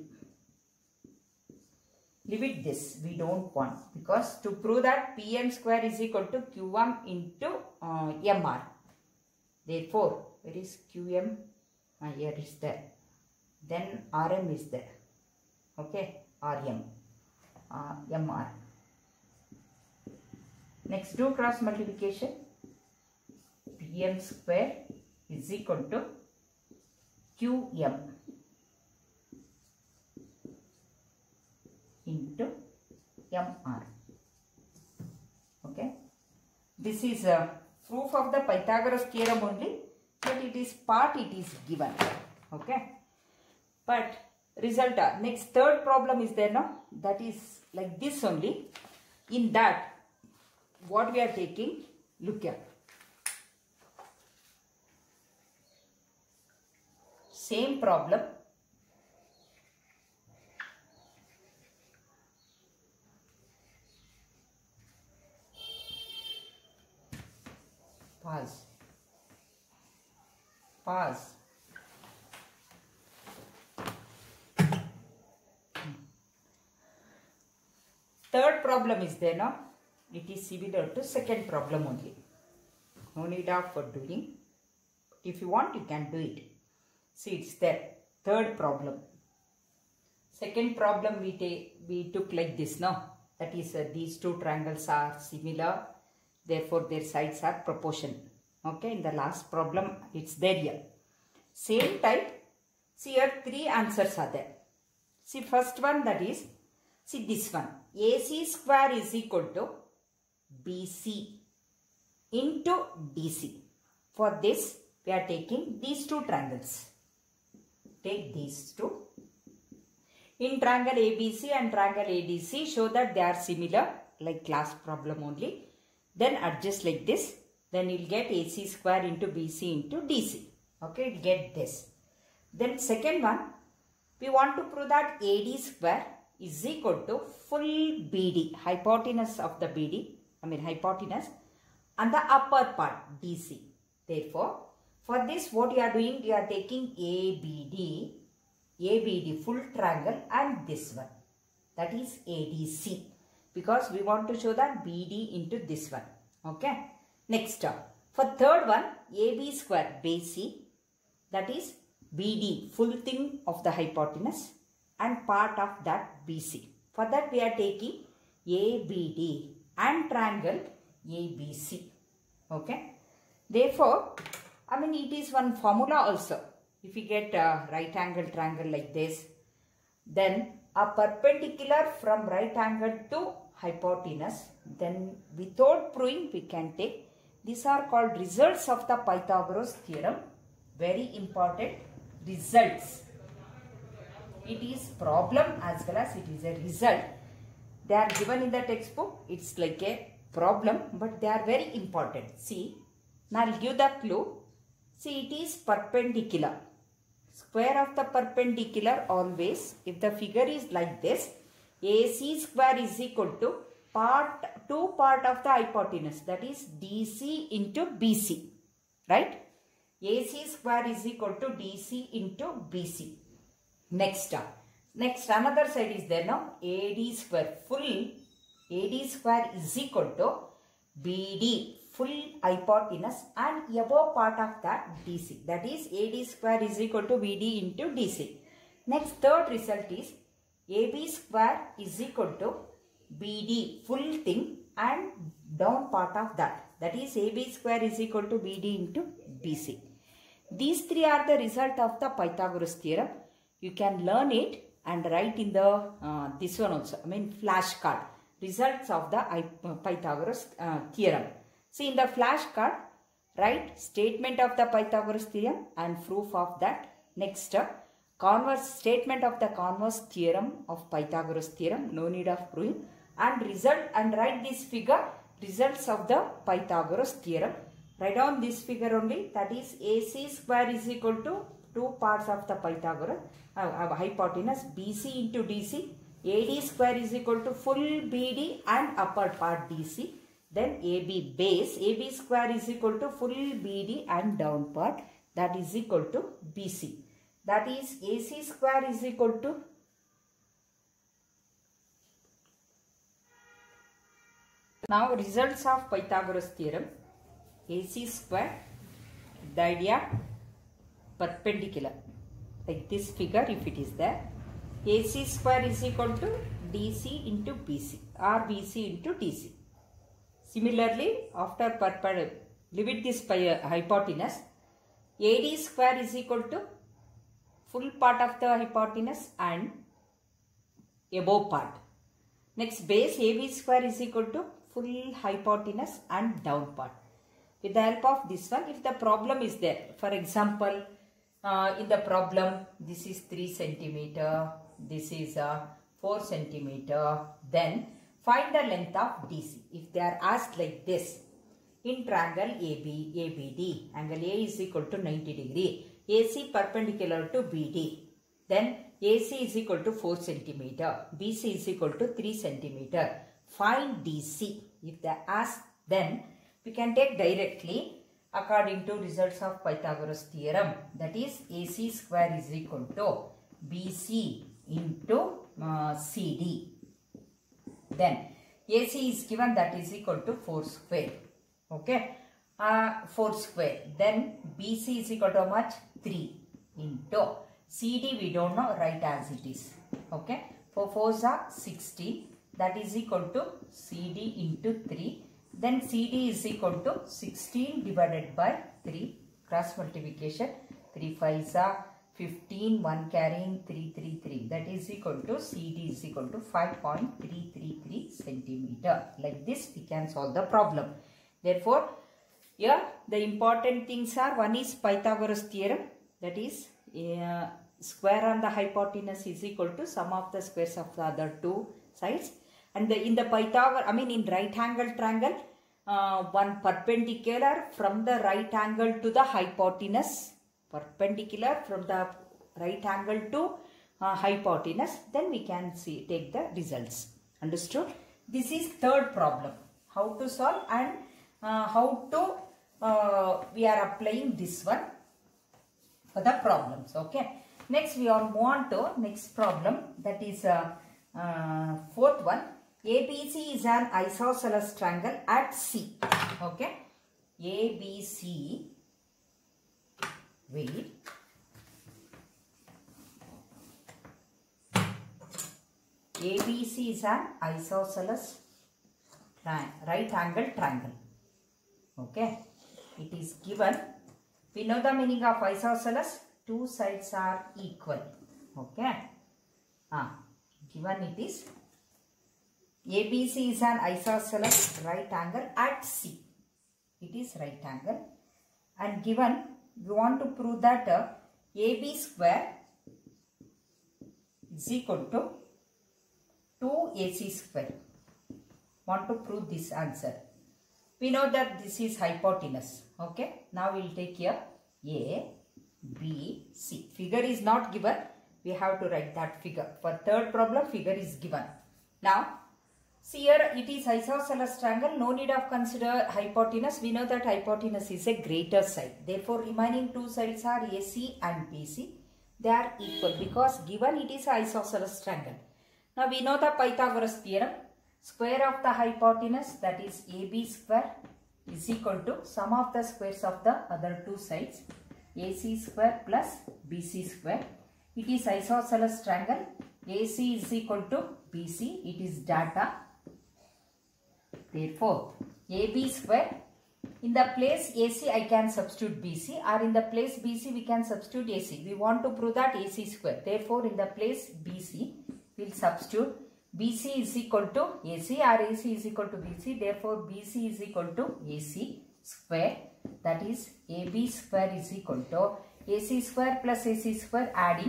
Speaker 1: Leave it this, we don't want, because to prove that PM square is equal to QM into MR. Therefore, where is QM? Here is there. Then RM is there. Okay, RM, MR. Next, do cross multiplication. PM square is equal to QM into MR. Okay, this is a proof of the Pythagoras theorem only, but it is given. Okay, but result, next third problem is there now, that is like this only. In that, what we are taking, look here, same problem. Pause. Third problem is there now. It is similar to second problem only. No need of doing. If you want, you can do it. See, it's there. Third problem. Second problem we took like this now. That is these two triangles are similar. Therefore, their sides are proportional. Okay, in the last problem, it's there here. Same type. See, here three answers are there. See, first one, that is, see this one. AC square is equal to BC into DC. For this, we are taking these two triangles. Take these two. In triangle ABC and triangle ADC, show that they are similar, like last problem only. Then adjust like this. Then you'll get AC square into BC into DC. Okay, you'll get this. Then second one, we want to prove that AD square is equal to full BD, hypotenuse of the BD, hypotenuse, and the upper part DC. Therefore, for this what you are doing, you are taking ABD full triangle and this one, that is ADC, because we want to show that BD into this one. Okay. Next, for third one, AB square BC, that is BD full thing of the hypotenuse and part of that BC. For that we are taking ABD and triangle ABC. Okay. Therefore, it is one formula also. If you get a right angle triangle like this, then a perpendicular from right angle to hypotenuse, then without proving we can take. These are called results of the Pythagoras theorem. Very important results. It is problem as well as it is a result. They are given in the textbook. It's like a problem, but they are very important. See, now I'll give the clue. See, it is perpendicular. Square of the perpendicular always, if the figure is like this, AC square is equal to two part of the hypotenuse, that is DC into BC, right? AC square is equal to DC into BC. Next another side is there now, AD square is equal to BD full hypotenuse and above part of that DC, that is AD square is equal to BD into DC. Next, third result is AB square is equal to BD full thing and down part of that, that is AB square is equal to BD into BC. These three are the result of the Pythagoras theorem. You can learn it and write in the this one also, flashcard, results of the Pythagoras theorem. See, in the flashcard, write statement of the Pythagoras theorem and proof of that. Next, Converse statement of the converse theorem of Pythagoras theorem, no need of proving, and result, and write this figure, results of the Pythagoras theorem. Write down this figure only, that is AC square is equal to two parts of the Pythagoras hypotenuse, BC into DC. AD square is equal to full BD and upper part DC. Then AB base, AB square is equal to full BD and down part, that is equal to BC. That is AC square is equal to now results of Pythagoras theorem. AC square, the idea perpendicular, like this figure if it is there. AC square is equal to DC into BC or BC into DC. Similarly, after limit this by hypotenuse, AD square is equal to full part of the hypotenuse and above part. Next, base AB square is equal to full hypotenuse and down part. With the help of this one, if the problem is there, for example, in the problem, this is 3 centimeter, this is 4 centimeter, then find the length of DC. If they are asked like this, in triangle AB, ABD, angle A is equal to 90 degree, AC perpendicular to BD, then AC is equal to 4 centimeter, BC is equal to 3 centimeter. Find DC. If they ask, then we can take directly according to results of Pythagoras theorem. That is AC square is equal to BC into CD. Then AC is given, that is equal to 4 square. Okay. 4 square. Then BC is equal to how much? 3 into CD we don't know, write as it is. Okay. 4 4s are 16. That is equal to CD into 3. Then CD is equal to 16 divided by 3. Cross multiplication. 3 5s are 15. 1 carrying 3 3 3. That is equal to CD is equal to 5.333 centimeter. Like this we can solve the problem. Therefore, here the important things are, one is Pythagoras theorem, that is square on the hypotenuse is equal to sum of the squares of the other two sides. And in the Pythagoras, in right angle triangle, one perpendicular from the right angle to the hypotenuse, perpendicular from the right angle to hypotenuse, then we can take the results. Understood? This is third problem. How to solve and how to we are applying this one for the problems. Okay. Next we are move on to next problem, that is fourth one. ABC is an isosceles triangle at C. Okay. ABC with ABC is an isosceles right angle triangle. Okay. It is given. We know the meaning of isosceles. Two sides are equal. Okay. Given it is ABC is an isosceles right angle at C. It is right angle. And given we want to prove that AB square is equal to 2AC square. Want to prove this answer. We know that this is hypotenuse. Okay. Now we will take here A, B, C. Figure is not given. We have to write that figure. For third problem, figure is given. Now, see here it is isosceles triangle. No need of consider hypotenuse. We know that hypotenuse is a greater side. Therefore, remaining two sides are AC and BC. They are equal because given it is isosceles triangle. Now, we know the Pythagoras theorem. Square of the hypotenuse, that is AB square, is equal to sum of the squares of the other two sides, AC square plus BC square. It is isosceles triangle. AC is equal to BC. It is data. Therefore, AB square, in the place AC I can substitute BC, or in the place BC we can substitute AC. We want to prove that AC square. Therefore, in the place BC we will substitute BC is equal to AC or AC is equal to BC. Therefore, BC is equal to AC square. That is AB square is equal to AC square plus AC square adding.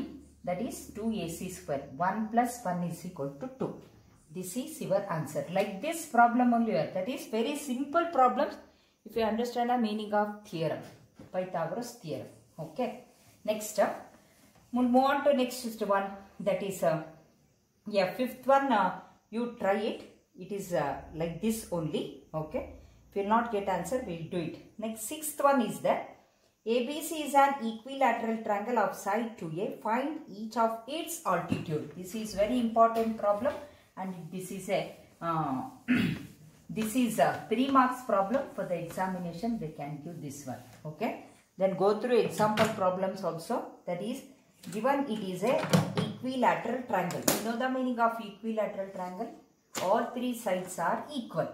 Speaker 1: that is 2ac square. 1 plus 1 is equal to 2. This is your answer. Like this problem only. That is very simple problems if you understand the meaning of theorem. Pythagoras theorem. Okay. Next up, we'll move on to next one. That is fifth one. You try it. It is like this only. Okay. If you will not get answer, we will do it. Next, sixth one is that ABC is an equilateral triangle of side 2A. Find each of its altitude. This is very important problem, and this is a this is a 3 marks problem for the examination. They can give this one. Okay. Then go through example problems also. That is, given it is a equilateral triangle. You know the meaning of equilateral triangle? All 3 sides are equal.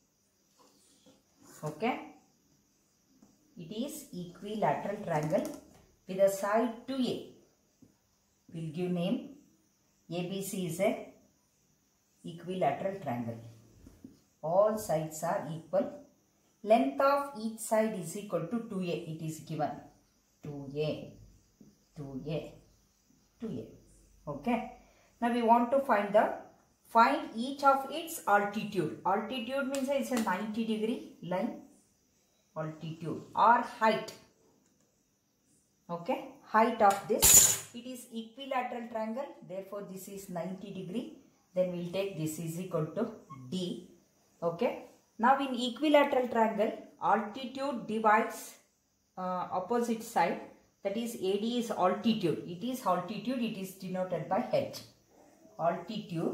Speaker 1: Okay. It is equilateral triangle with a side 2A. We'll give name. ABC is a equilateral triangle. All sides are equal. Length of each side is equal to 2A. It is given. 2A. 2A. 2A. Okay. Now we want to find each of its altitude. Altitude means it's a 90-degree line. Altitude or height. Okay. Height of this. It is equilateral triangle. Therefore, this is 90-degree. Then we'll take this is equal to D. Okay. Now in equilateral triangle, altitude divides opposite side. That is AD is altitude. It is altitude. It is denoted by H. Altitude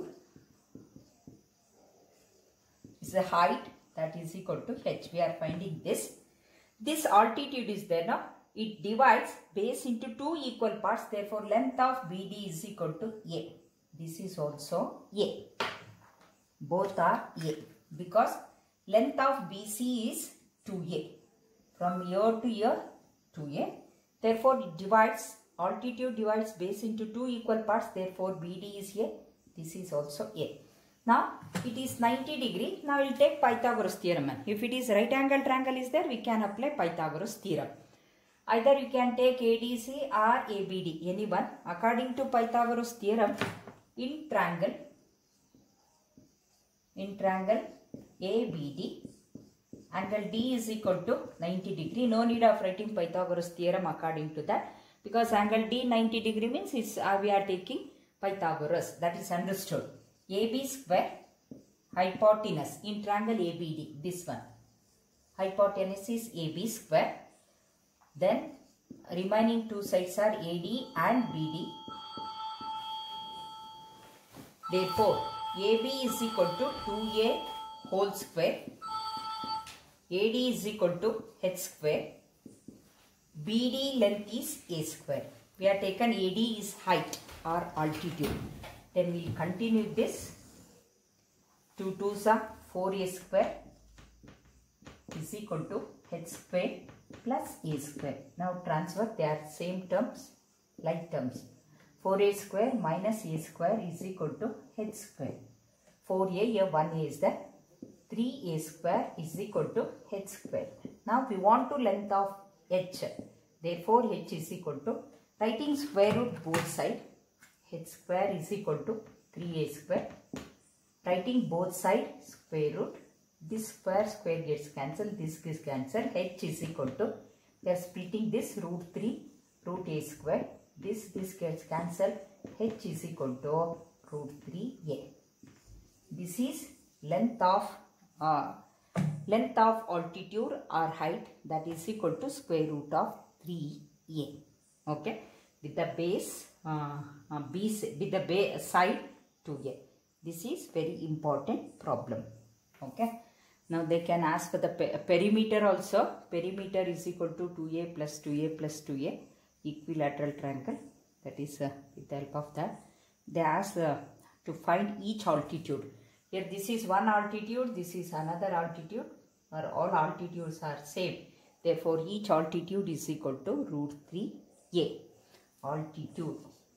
Speaker 1: is the height, that is equal to H. We are finding this. This altitude is there now. It divides base into 2 equal parts. Therefore, length of BD is equal to A. This is also A. Both are A. Because length of BC is 2A. From here to here, 2A. Therefore, it divides, altitude divides base into 2 equal parts. Therefore, BD is A. This is also A. Now, it is 90-degree. Now, we will take Pythagoras theorem. If it is right angle triangle is there, we can apply Pythagoras theorem. Either you can take ADC or ABD, anyone. According to Pythagoras theorem, in triangle ABD, angle D is equal to 90-degree. No need of writing Pythagoras theorem according to that. Because angle D 90-degree means we are taking Pythagoras. That is understood. AB square hypotenuse in triangle ABD. This one. Hypotenuse is AB square. Then remaining 2 sides are AD and BD. Therefore, AB is equal to 2A whole square. AD is equal to H square. BD length is A square. We have taken AD is height or altitude. Then we will continue this. 2 2s are 4A square is equal to H square plus A square. Now transfer, they are same terms, like terms. 4A square minus A square is equal to H square. 4A, here 1A is there. 3A square is equal to H square. Now we want to length of H. Therefore, H is equal to, writing square root both sides. H square is equal to 3A square. Writing both sides square root. This square gets cancelled. This gets cancelled. H is equal to, we are splitting this root 3 root A square. This gets cancelled. H is equal to root 3A. This is length of altitude or height, that is equal to square root of 3A. Okay. With the base with the base side 2A. This is very important problem. Okay. Now they can ask for the perimeter also. Perimeter is equal to 2A plus 2A plus 2A. Equilateral triangle. That is with the help of that. They ask to find each altitude. Here this is one altitude. This is another altitude. Or all altitudes are same. Therefore each altitude is equal to root 3A. Altitude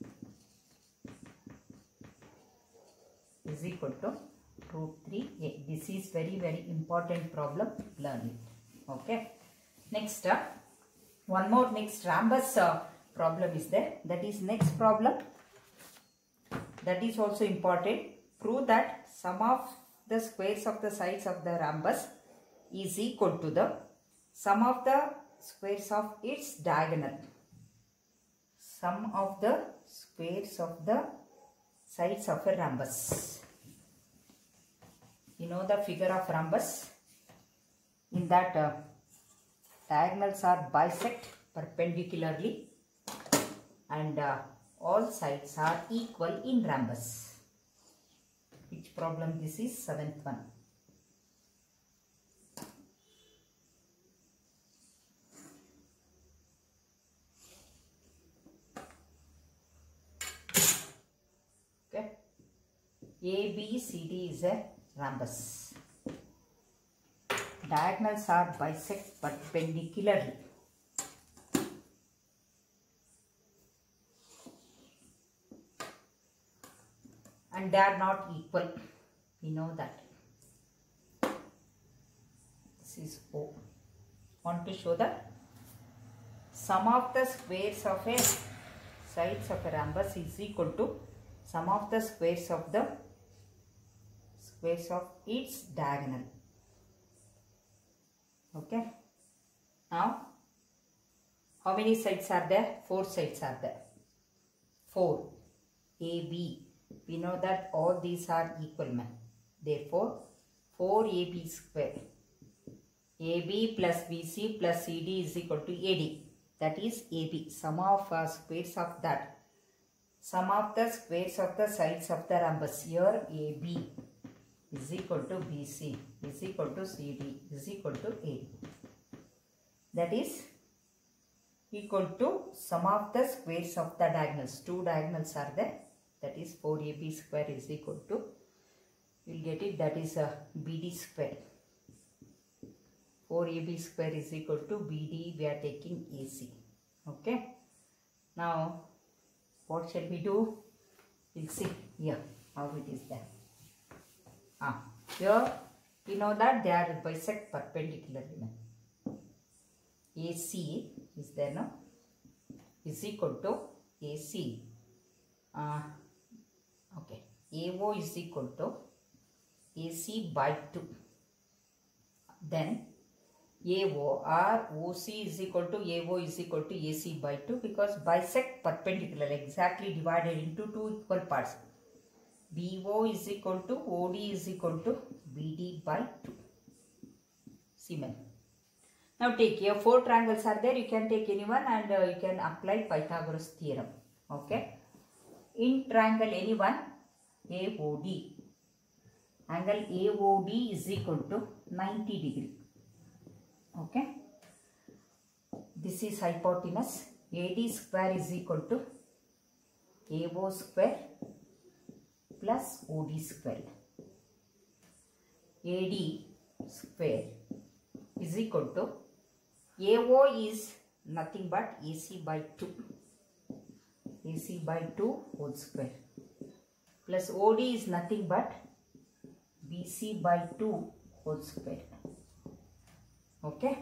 Speaker 1: is equal to root 3A. This is very important problem. Learn it. Okay. Next one more next rhombus problem is there. That is next problem. That is also important. Prove that sum of the squares of the sides of the rhombus is equal to the sum of the squares of its diagonal. Sum of the squares of the sides of a rhombus. You know the figure of rhombus? In that diagonals are bisect perpendicularly and all sides are equal in rhombus. Which problem this is? 7th one. Okay. ABCD is a rhombus. Diagonals are bisect perpendicularly. And they are not equal. We know that. This is O. Want to show that sum of the squares of a sides of a rhombus is equal to sum of the squares of its diagonal. Okay. Now, how many sides are there? 4 sides are there. 4. AB. We know that all these are equal, man. Therefore, 4AB square. AB plus BC plus CD is equal to AD. That is AB. Sum of squares of that. Sum of the squares of the sides of the rhombus. Here AB is equal to BC is equal to CD is equal to AD. That is equal to sum of the squares of the diagonals. 2 diagonals are there. That is 4AB square is equal to, you will get it, that is BD square. 4AB square is equal to BD, we are taking AC. Okay. Now, what shall we do? We will see here how it is there. Here, we know that they are bisect perpendicularly. AC is there now, is equal to AC. Okay, AO is equal to AC by 2. Then AO or OC is equal to AO is equal to AC by 2 because bisect perpendicular, exactly divided into 2 equal parts. BO is equal to OD is equal to BD by 2. Siemens. Now take here 4 triangles are there. You can take any one and you can apply Pythagoras theorem. Okay. In triangle any one, AOD. Angle AOD is equal to 90 degree. Okay. This is hypotenuse. AD square is equal to AO square plus OD square. AD square is equal to AO is nothing but AC by 2. AC by 2 whole square plus OD is nothing but BC by 2 whole square. Okay.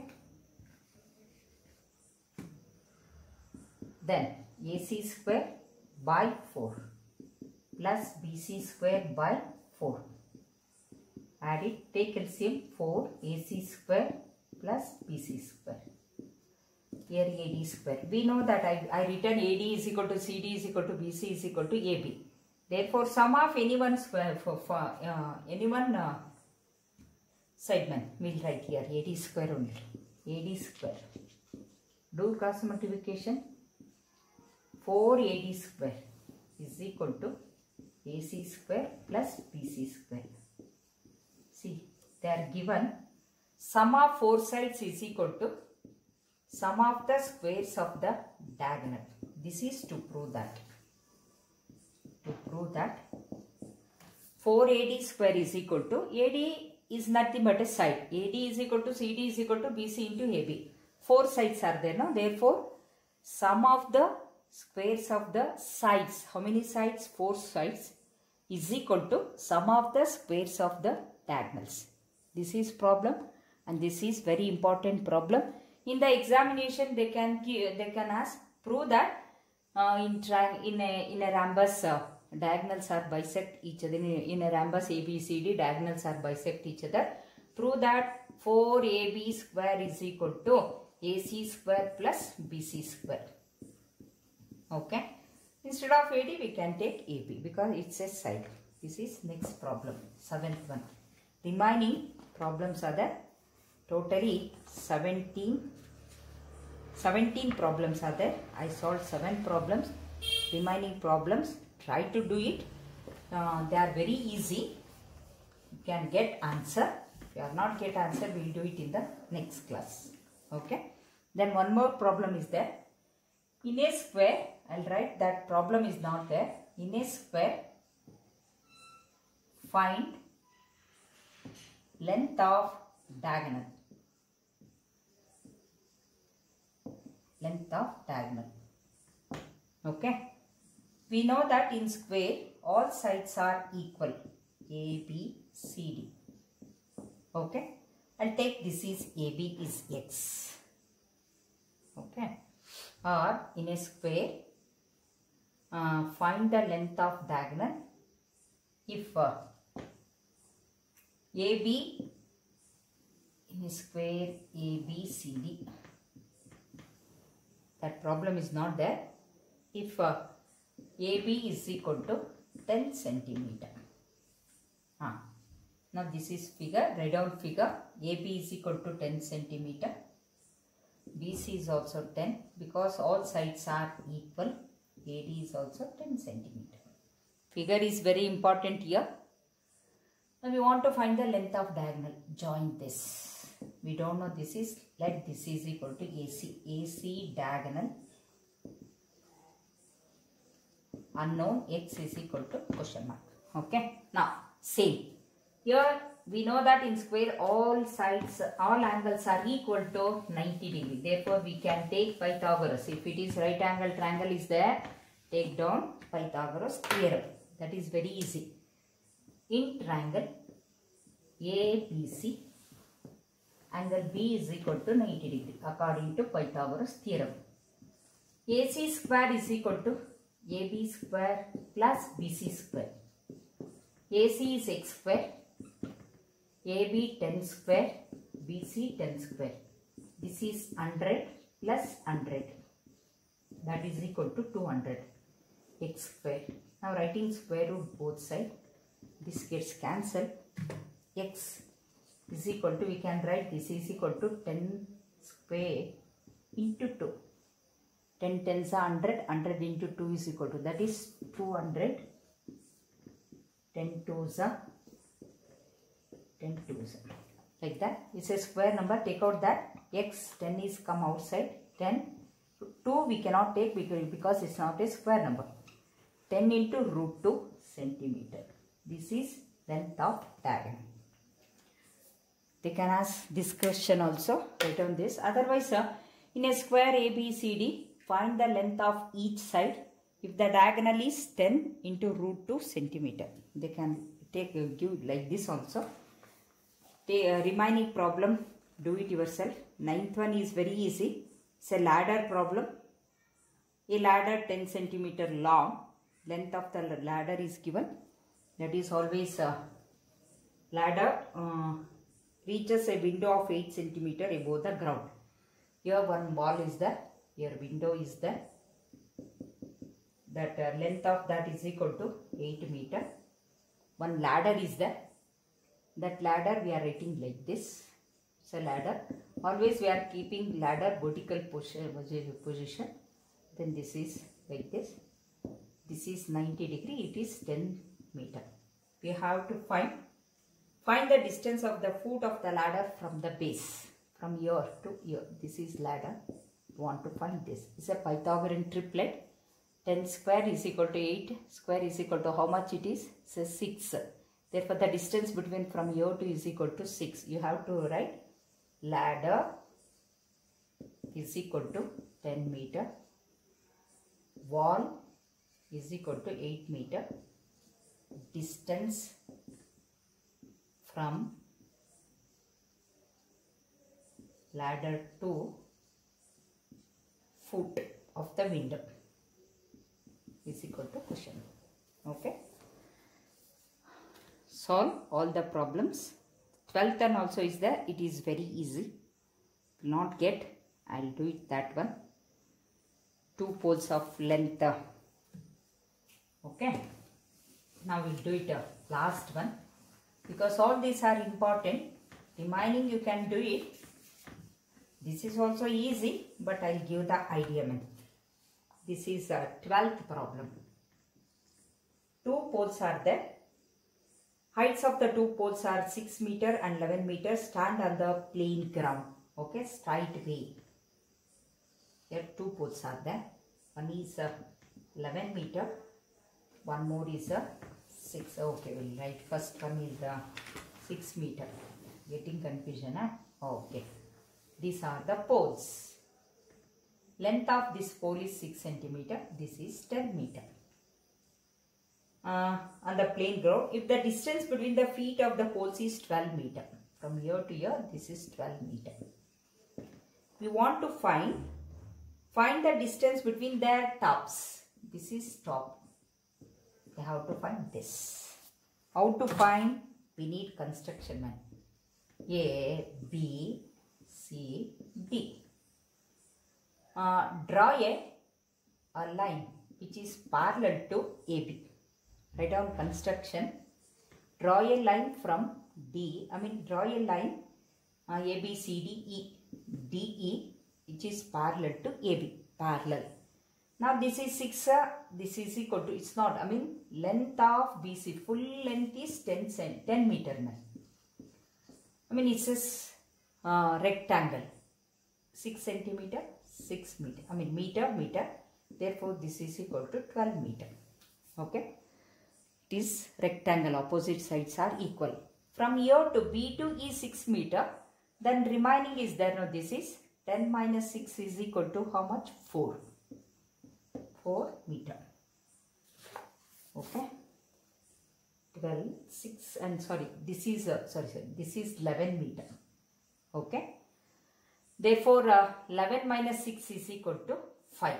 Speaker 1: Then AC square by 4 plus BC square by 4. Add it, take LCM, 4 AC square plus BC square. Here AD square. We know that I written AD is equal to CD is equal to BC is equal to AB. Therefore, sum of any one square for any one segment we will write here AD square only. AD square. Do cross multiplication. 4 AD square is equal to AC square plus BC square. See, they are given sum of 4 sides is equal to sum of the squares of the diagonal. This is to prove that. To prove that 4 AD square is equal to, AD is nothing but a side. AD is equal to CD is equal to BC into AB. 4 sides are there now. Therefore, sum of the squares of the sides. How many sides? 4 sides is equal to sum of the squares of the diagonals. This is problem and this is very important problem. In the examination they can ask, prove that in a rhombus, diagonals are bisect each other. In a rhombus ABCD, diagonals are bisect each other. Prove that 4AB square is equal to AC square plus BC square. Okay. Instead of AD, we can take AB because it's a side. This is next problem, 7th one. Remaining problems are there. Totally 17 problems are there. I solved 7 problems. Remaining problems, try to do it. They are very easy. You can get answer. If you are not get answer, we will do it in the next class. Okay. Then one more problem is there. In a square, I will write that problem is not there. In a square, find length of diagonal. Length of diagonal. Okay. We know that in square all sides are equal. A, B, C, D. Okay. I'll take this is AB is X. Okay. Or in a square, find the length of diagonal if AB in a square ABCD. That problem is not there. If AB is equal to 10 centimeter. Now this is figure, write down figure. AB is equal to 10 centimeter. BC is also 10 because all sides are equal. AD is also 10 centimeter. Figure is very important here. Now we want to find the length of diagonal. Join this. We don't know this is, let this is equal to AC. AC diagonal unknown, X is equal to question mark. Okay. Now same. Here we know that in square all sides, all angles are equal to 90 degree. Therefore we can take Pythagoras. If it is right angle triangle is there, take down Pythagoras theorem. That is very easy. In triangle ABC, angle B is equal to 90 degree according to Pythagoras theorem. AC square is equal to AB square plus BC square. AC is X square, AB 10 square, BC 10 square. This is 100 plus 100. That is equal to 200. X square. Now writing square root both sides. This gets cancelled. X is equal to, we can write this is equal to 10 square into 2. 10 tens are 100, 100 into 2 is equal to, that is 200. 10 twos are 10 twos. Like that. It's a square number. Take out that. X 10 is come outside. 10. 2 we cannot take because it's not a square number. 10 into root 2 centimeter. This is length of diagonal. They can ask this question also. Write on this. Otherwise, in a square ABCD, find the length of each side. If the diagonal is 10 into root 2 centimeter. They can take give like this also. The remaining problem, do it yourself. 9th one is very easy. It's a ladder problem. A ladder 10 centimeter long. Length of the ladder is given. That is always ladder reaches a window of 8 centimeter above the ground. Here one wall is there. Here window is there. That length of that is equal to 8 meter. One ladder is there. That ladder we are writing like this. It's a ladder. Always we are keeping ladder vertical position. Then this is like this. This is 90 degree. It is 10 meter. We have to find the distance of the foot of the ladder from the base. From here to here. This is ladder. We want to find this. It's a Pythagorean triplet. 10 square is equal to 8 square is equal to how much it is? Say 6. Therefore, the distance between from here to is equal to 6. You have to write ladder is equal to 10 meter. Wall is equal to 8 meter. Distance from ladder to foot of the window. is equal to question. Okay. Solve all the problems. 12th one also is there. It is very easy. Not get. I'll do it that one. 2 poles of length. Okay. Now we'll do it last one. Because all these are important. Remaining you can do it. This is also easy, but I'll give the idea. This is a 12th problem. 2 poles are there. Heights of the 2 poles are 6 meter and 11 meter. Stand on the plain ground. Okay, straight way. Here 2 poles are there. One is 11 meter. One more is 6. Okay, we'll write first one is 6 meter. Getting confusion, huh? Okay. These are the poles. Length of this pole is 6 centimeter. This is 10 meter. On the plain ground, if the distance between the feet of the poles is 12 meter. From here to here, this is 12 meter. We want to find the distance between their tops. This is top. We have to find this. How to find? We need construction man. A, B, C, D. Draw a line which is parallel to AB. Write down construction. Draw a line from draw a line A, B, C, D, E. D, E which is parallel to AB. Parallel. Now this is 6. This is equal to, it's not, length of BC. Full length is 10 meter. It says rectangle. 6 centimeter, 6 meter. Meter. Therefore, this is equal to 12 meter. Okay. It is rectangle. Opposite sides are equal. From here to B2 is 6 meter. Then remaining is there. Now, this is 10 minus 6 is equal to how much? 4. 4 meter. Okay. 12, 6 and this is, this is 11 meter. Okay. Therefore, 11 minus 6 is equal to 5.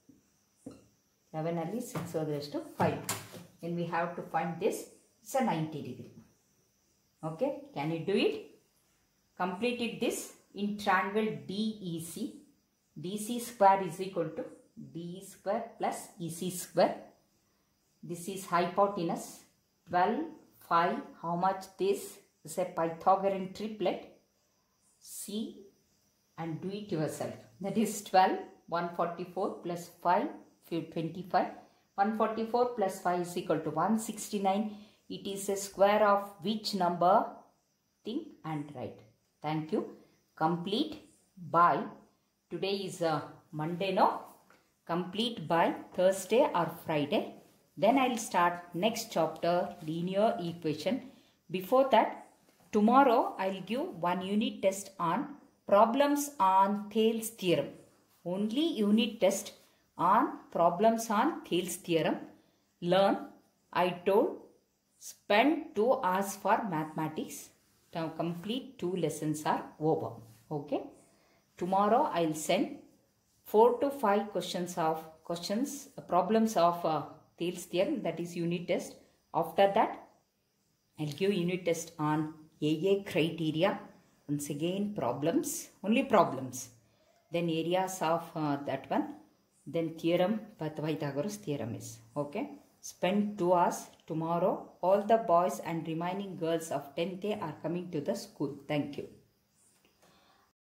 Speaker 1: 11 only 6 raised to 5. Then we have to find this. It's a 90 degree. Okay. Can you do it? Completed this in triangle DEC. DC square is equal to DE square plus EC square. This is hypotenuse. 12, 5, how much this is a Pythagorean triplet. See and do it yourself. That is 12, 144 plus 5, 25. 144 plus 5 is equal to 169. It is a square of which number? Think and write. Thank you. Complete by, today is Monday, no? Complete by Thursday or Friday. Then I will start next chapter, linear equation. Before that, tomorrow I will give one unit test on problems on Thales theorem. Only unit test on problems on Thales theorem. Learn. I told spend 2 hours for mathematics. Now complete 2 lessons are over. Okay. Tomorrow I will send 4 to 5 problems of Thales theorem, that is unit test. After that, I'll give unit test on AA criteria. Once again, problems, only problems. Then areas of that one. Then theorem, Pythagoras theorem is. Okay. Spend 2 hours. Tomorrow, all the boys and remaining girls of 10th A are coming to the school. Thank you.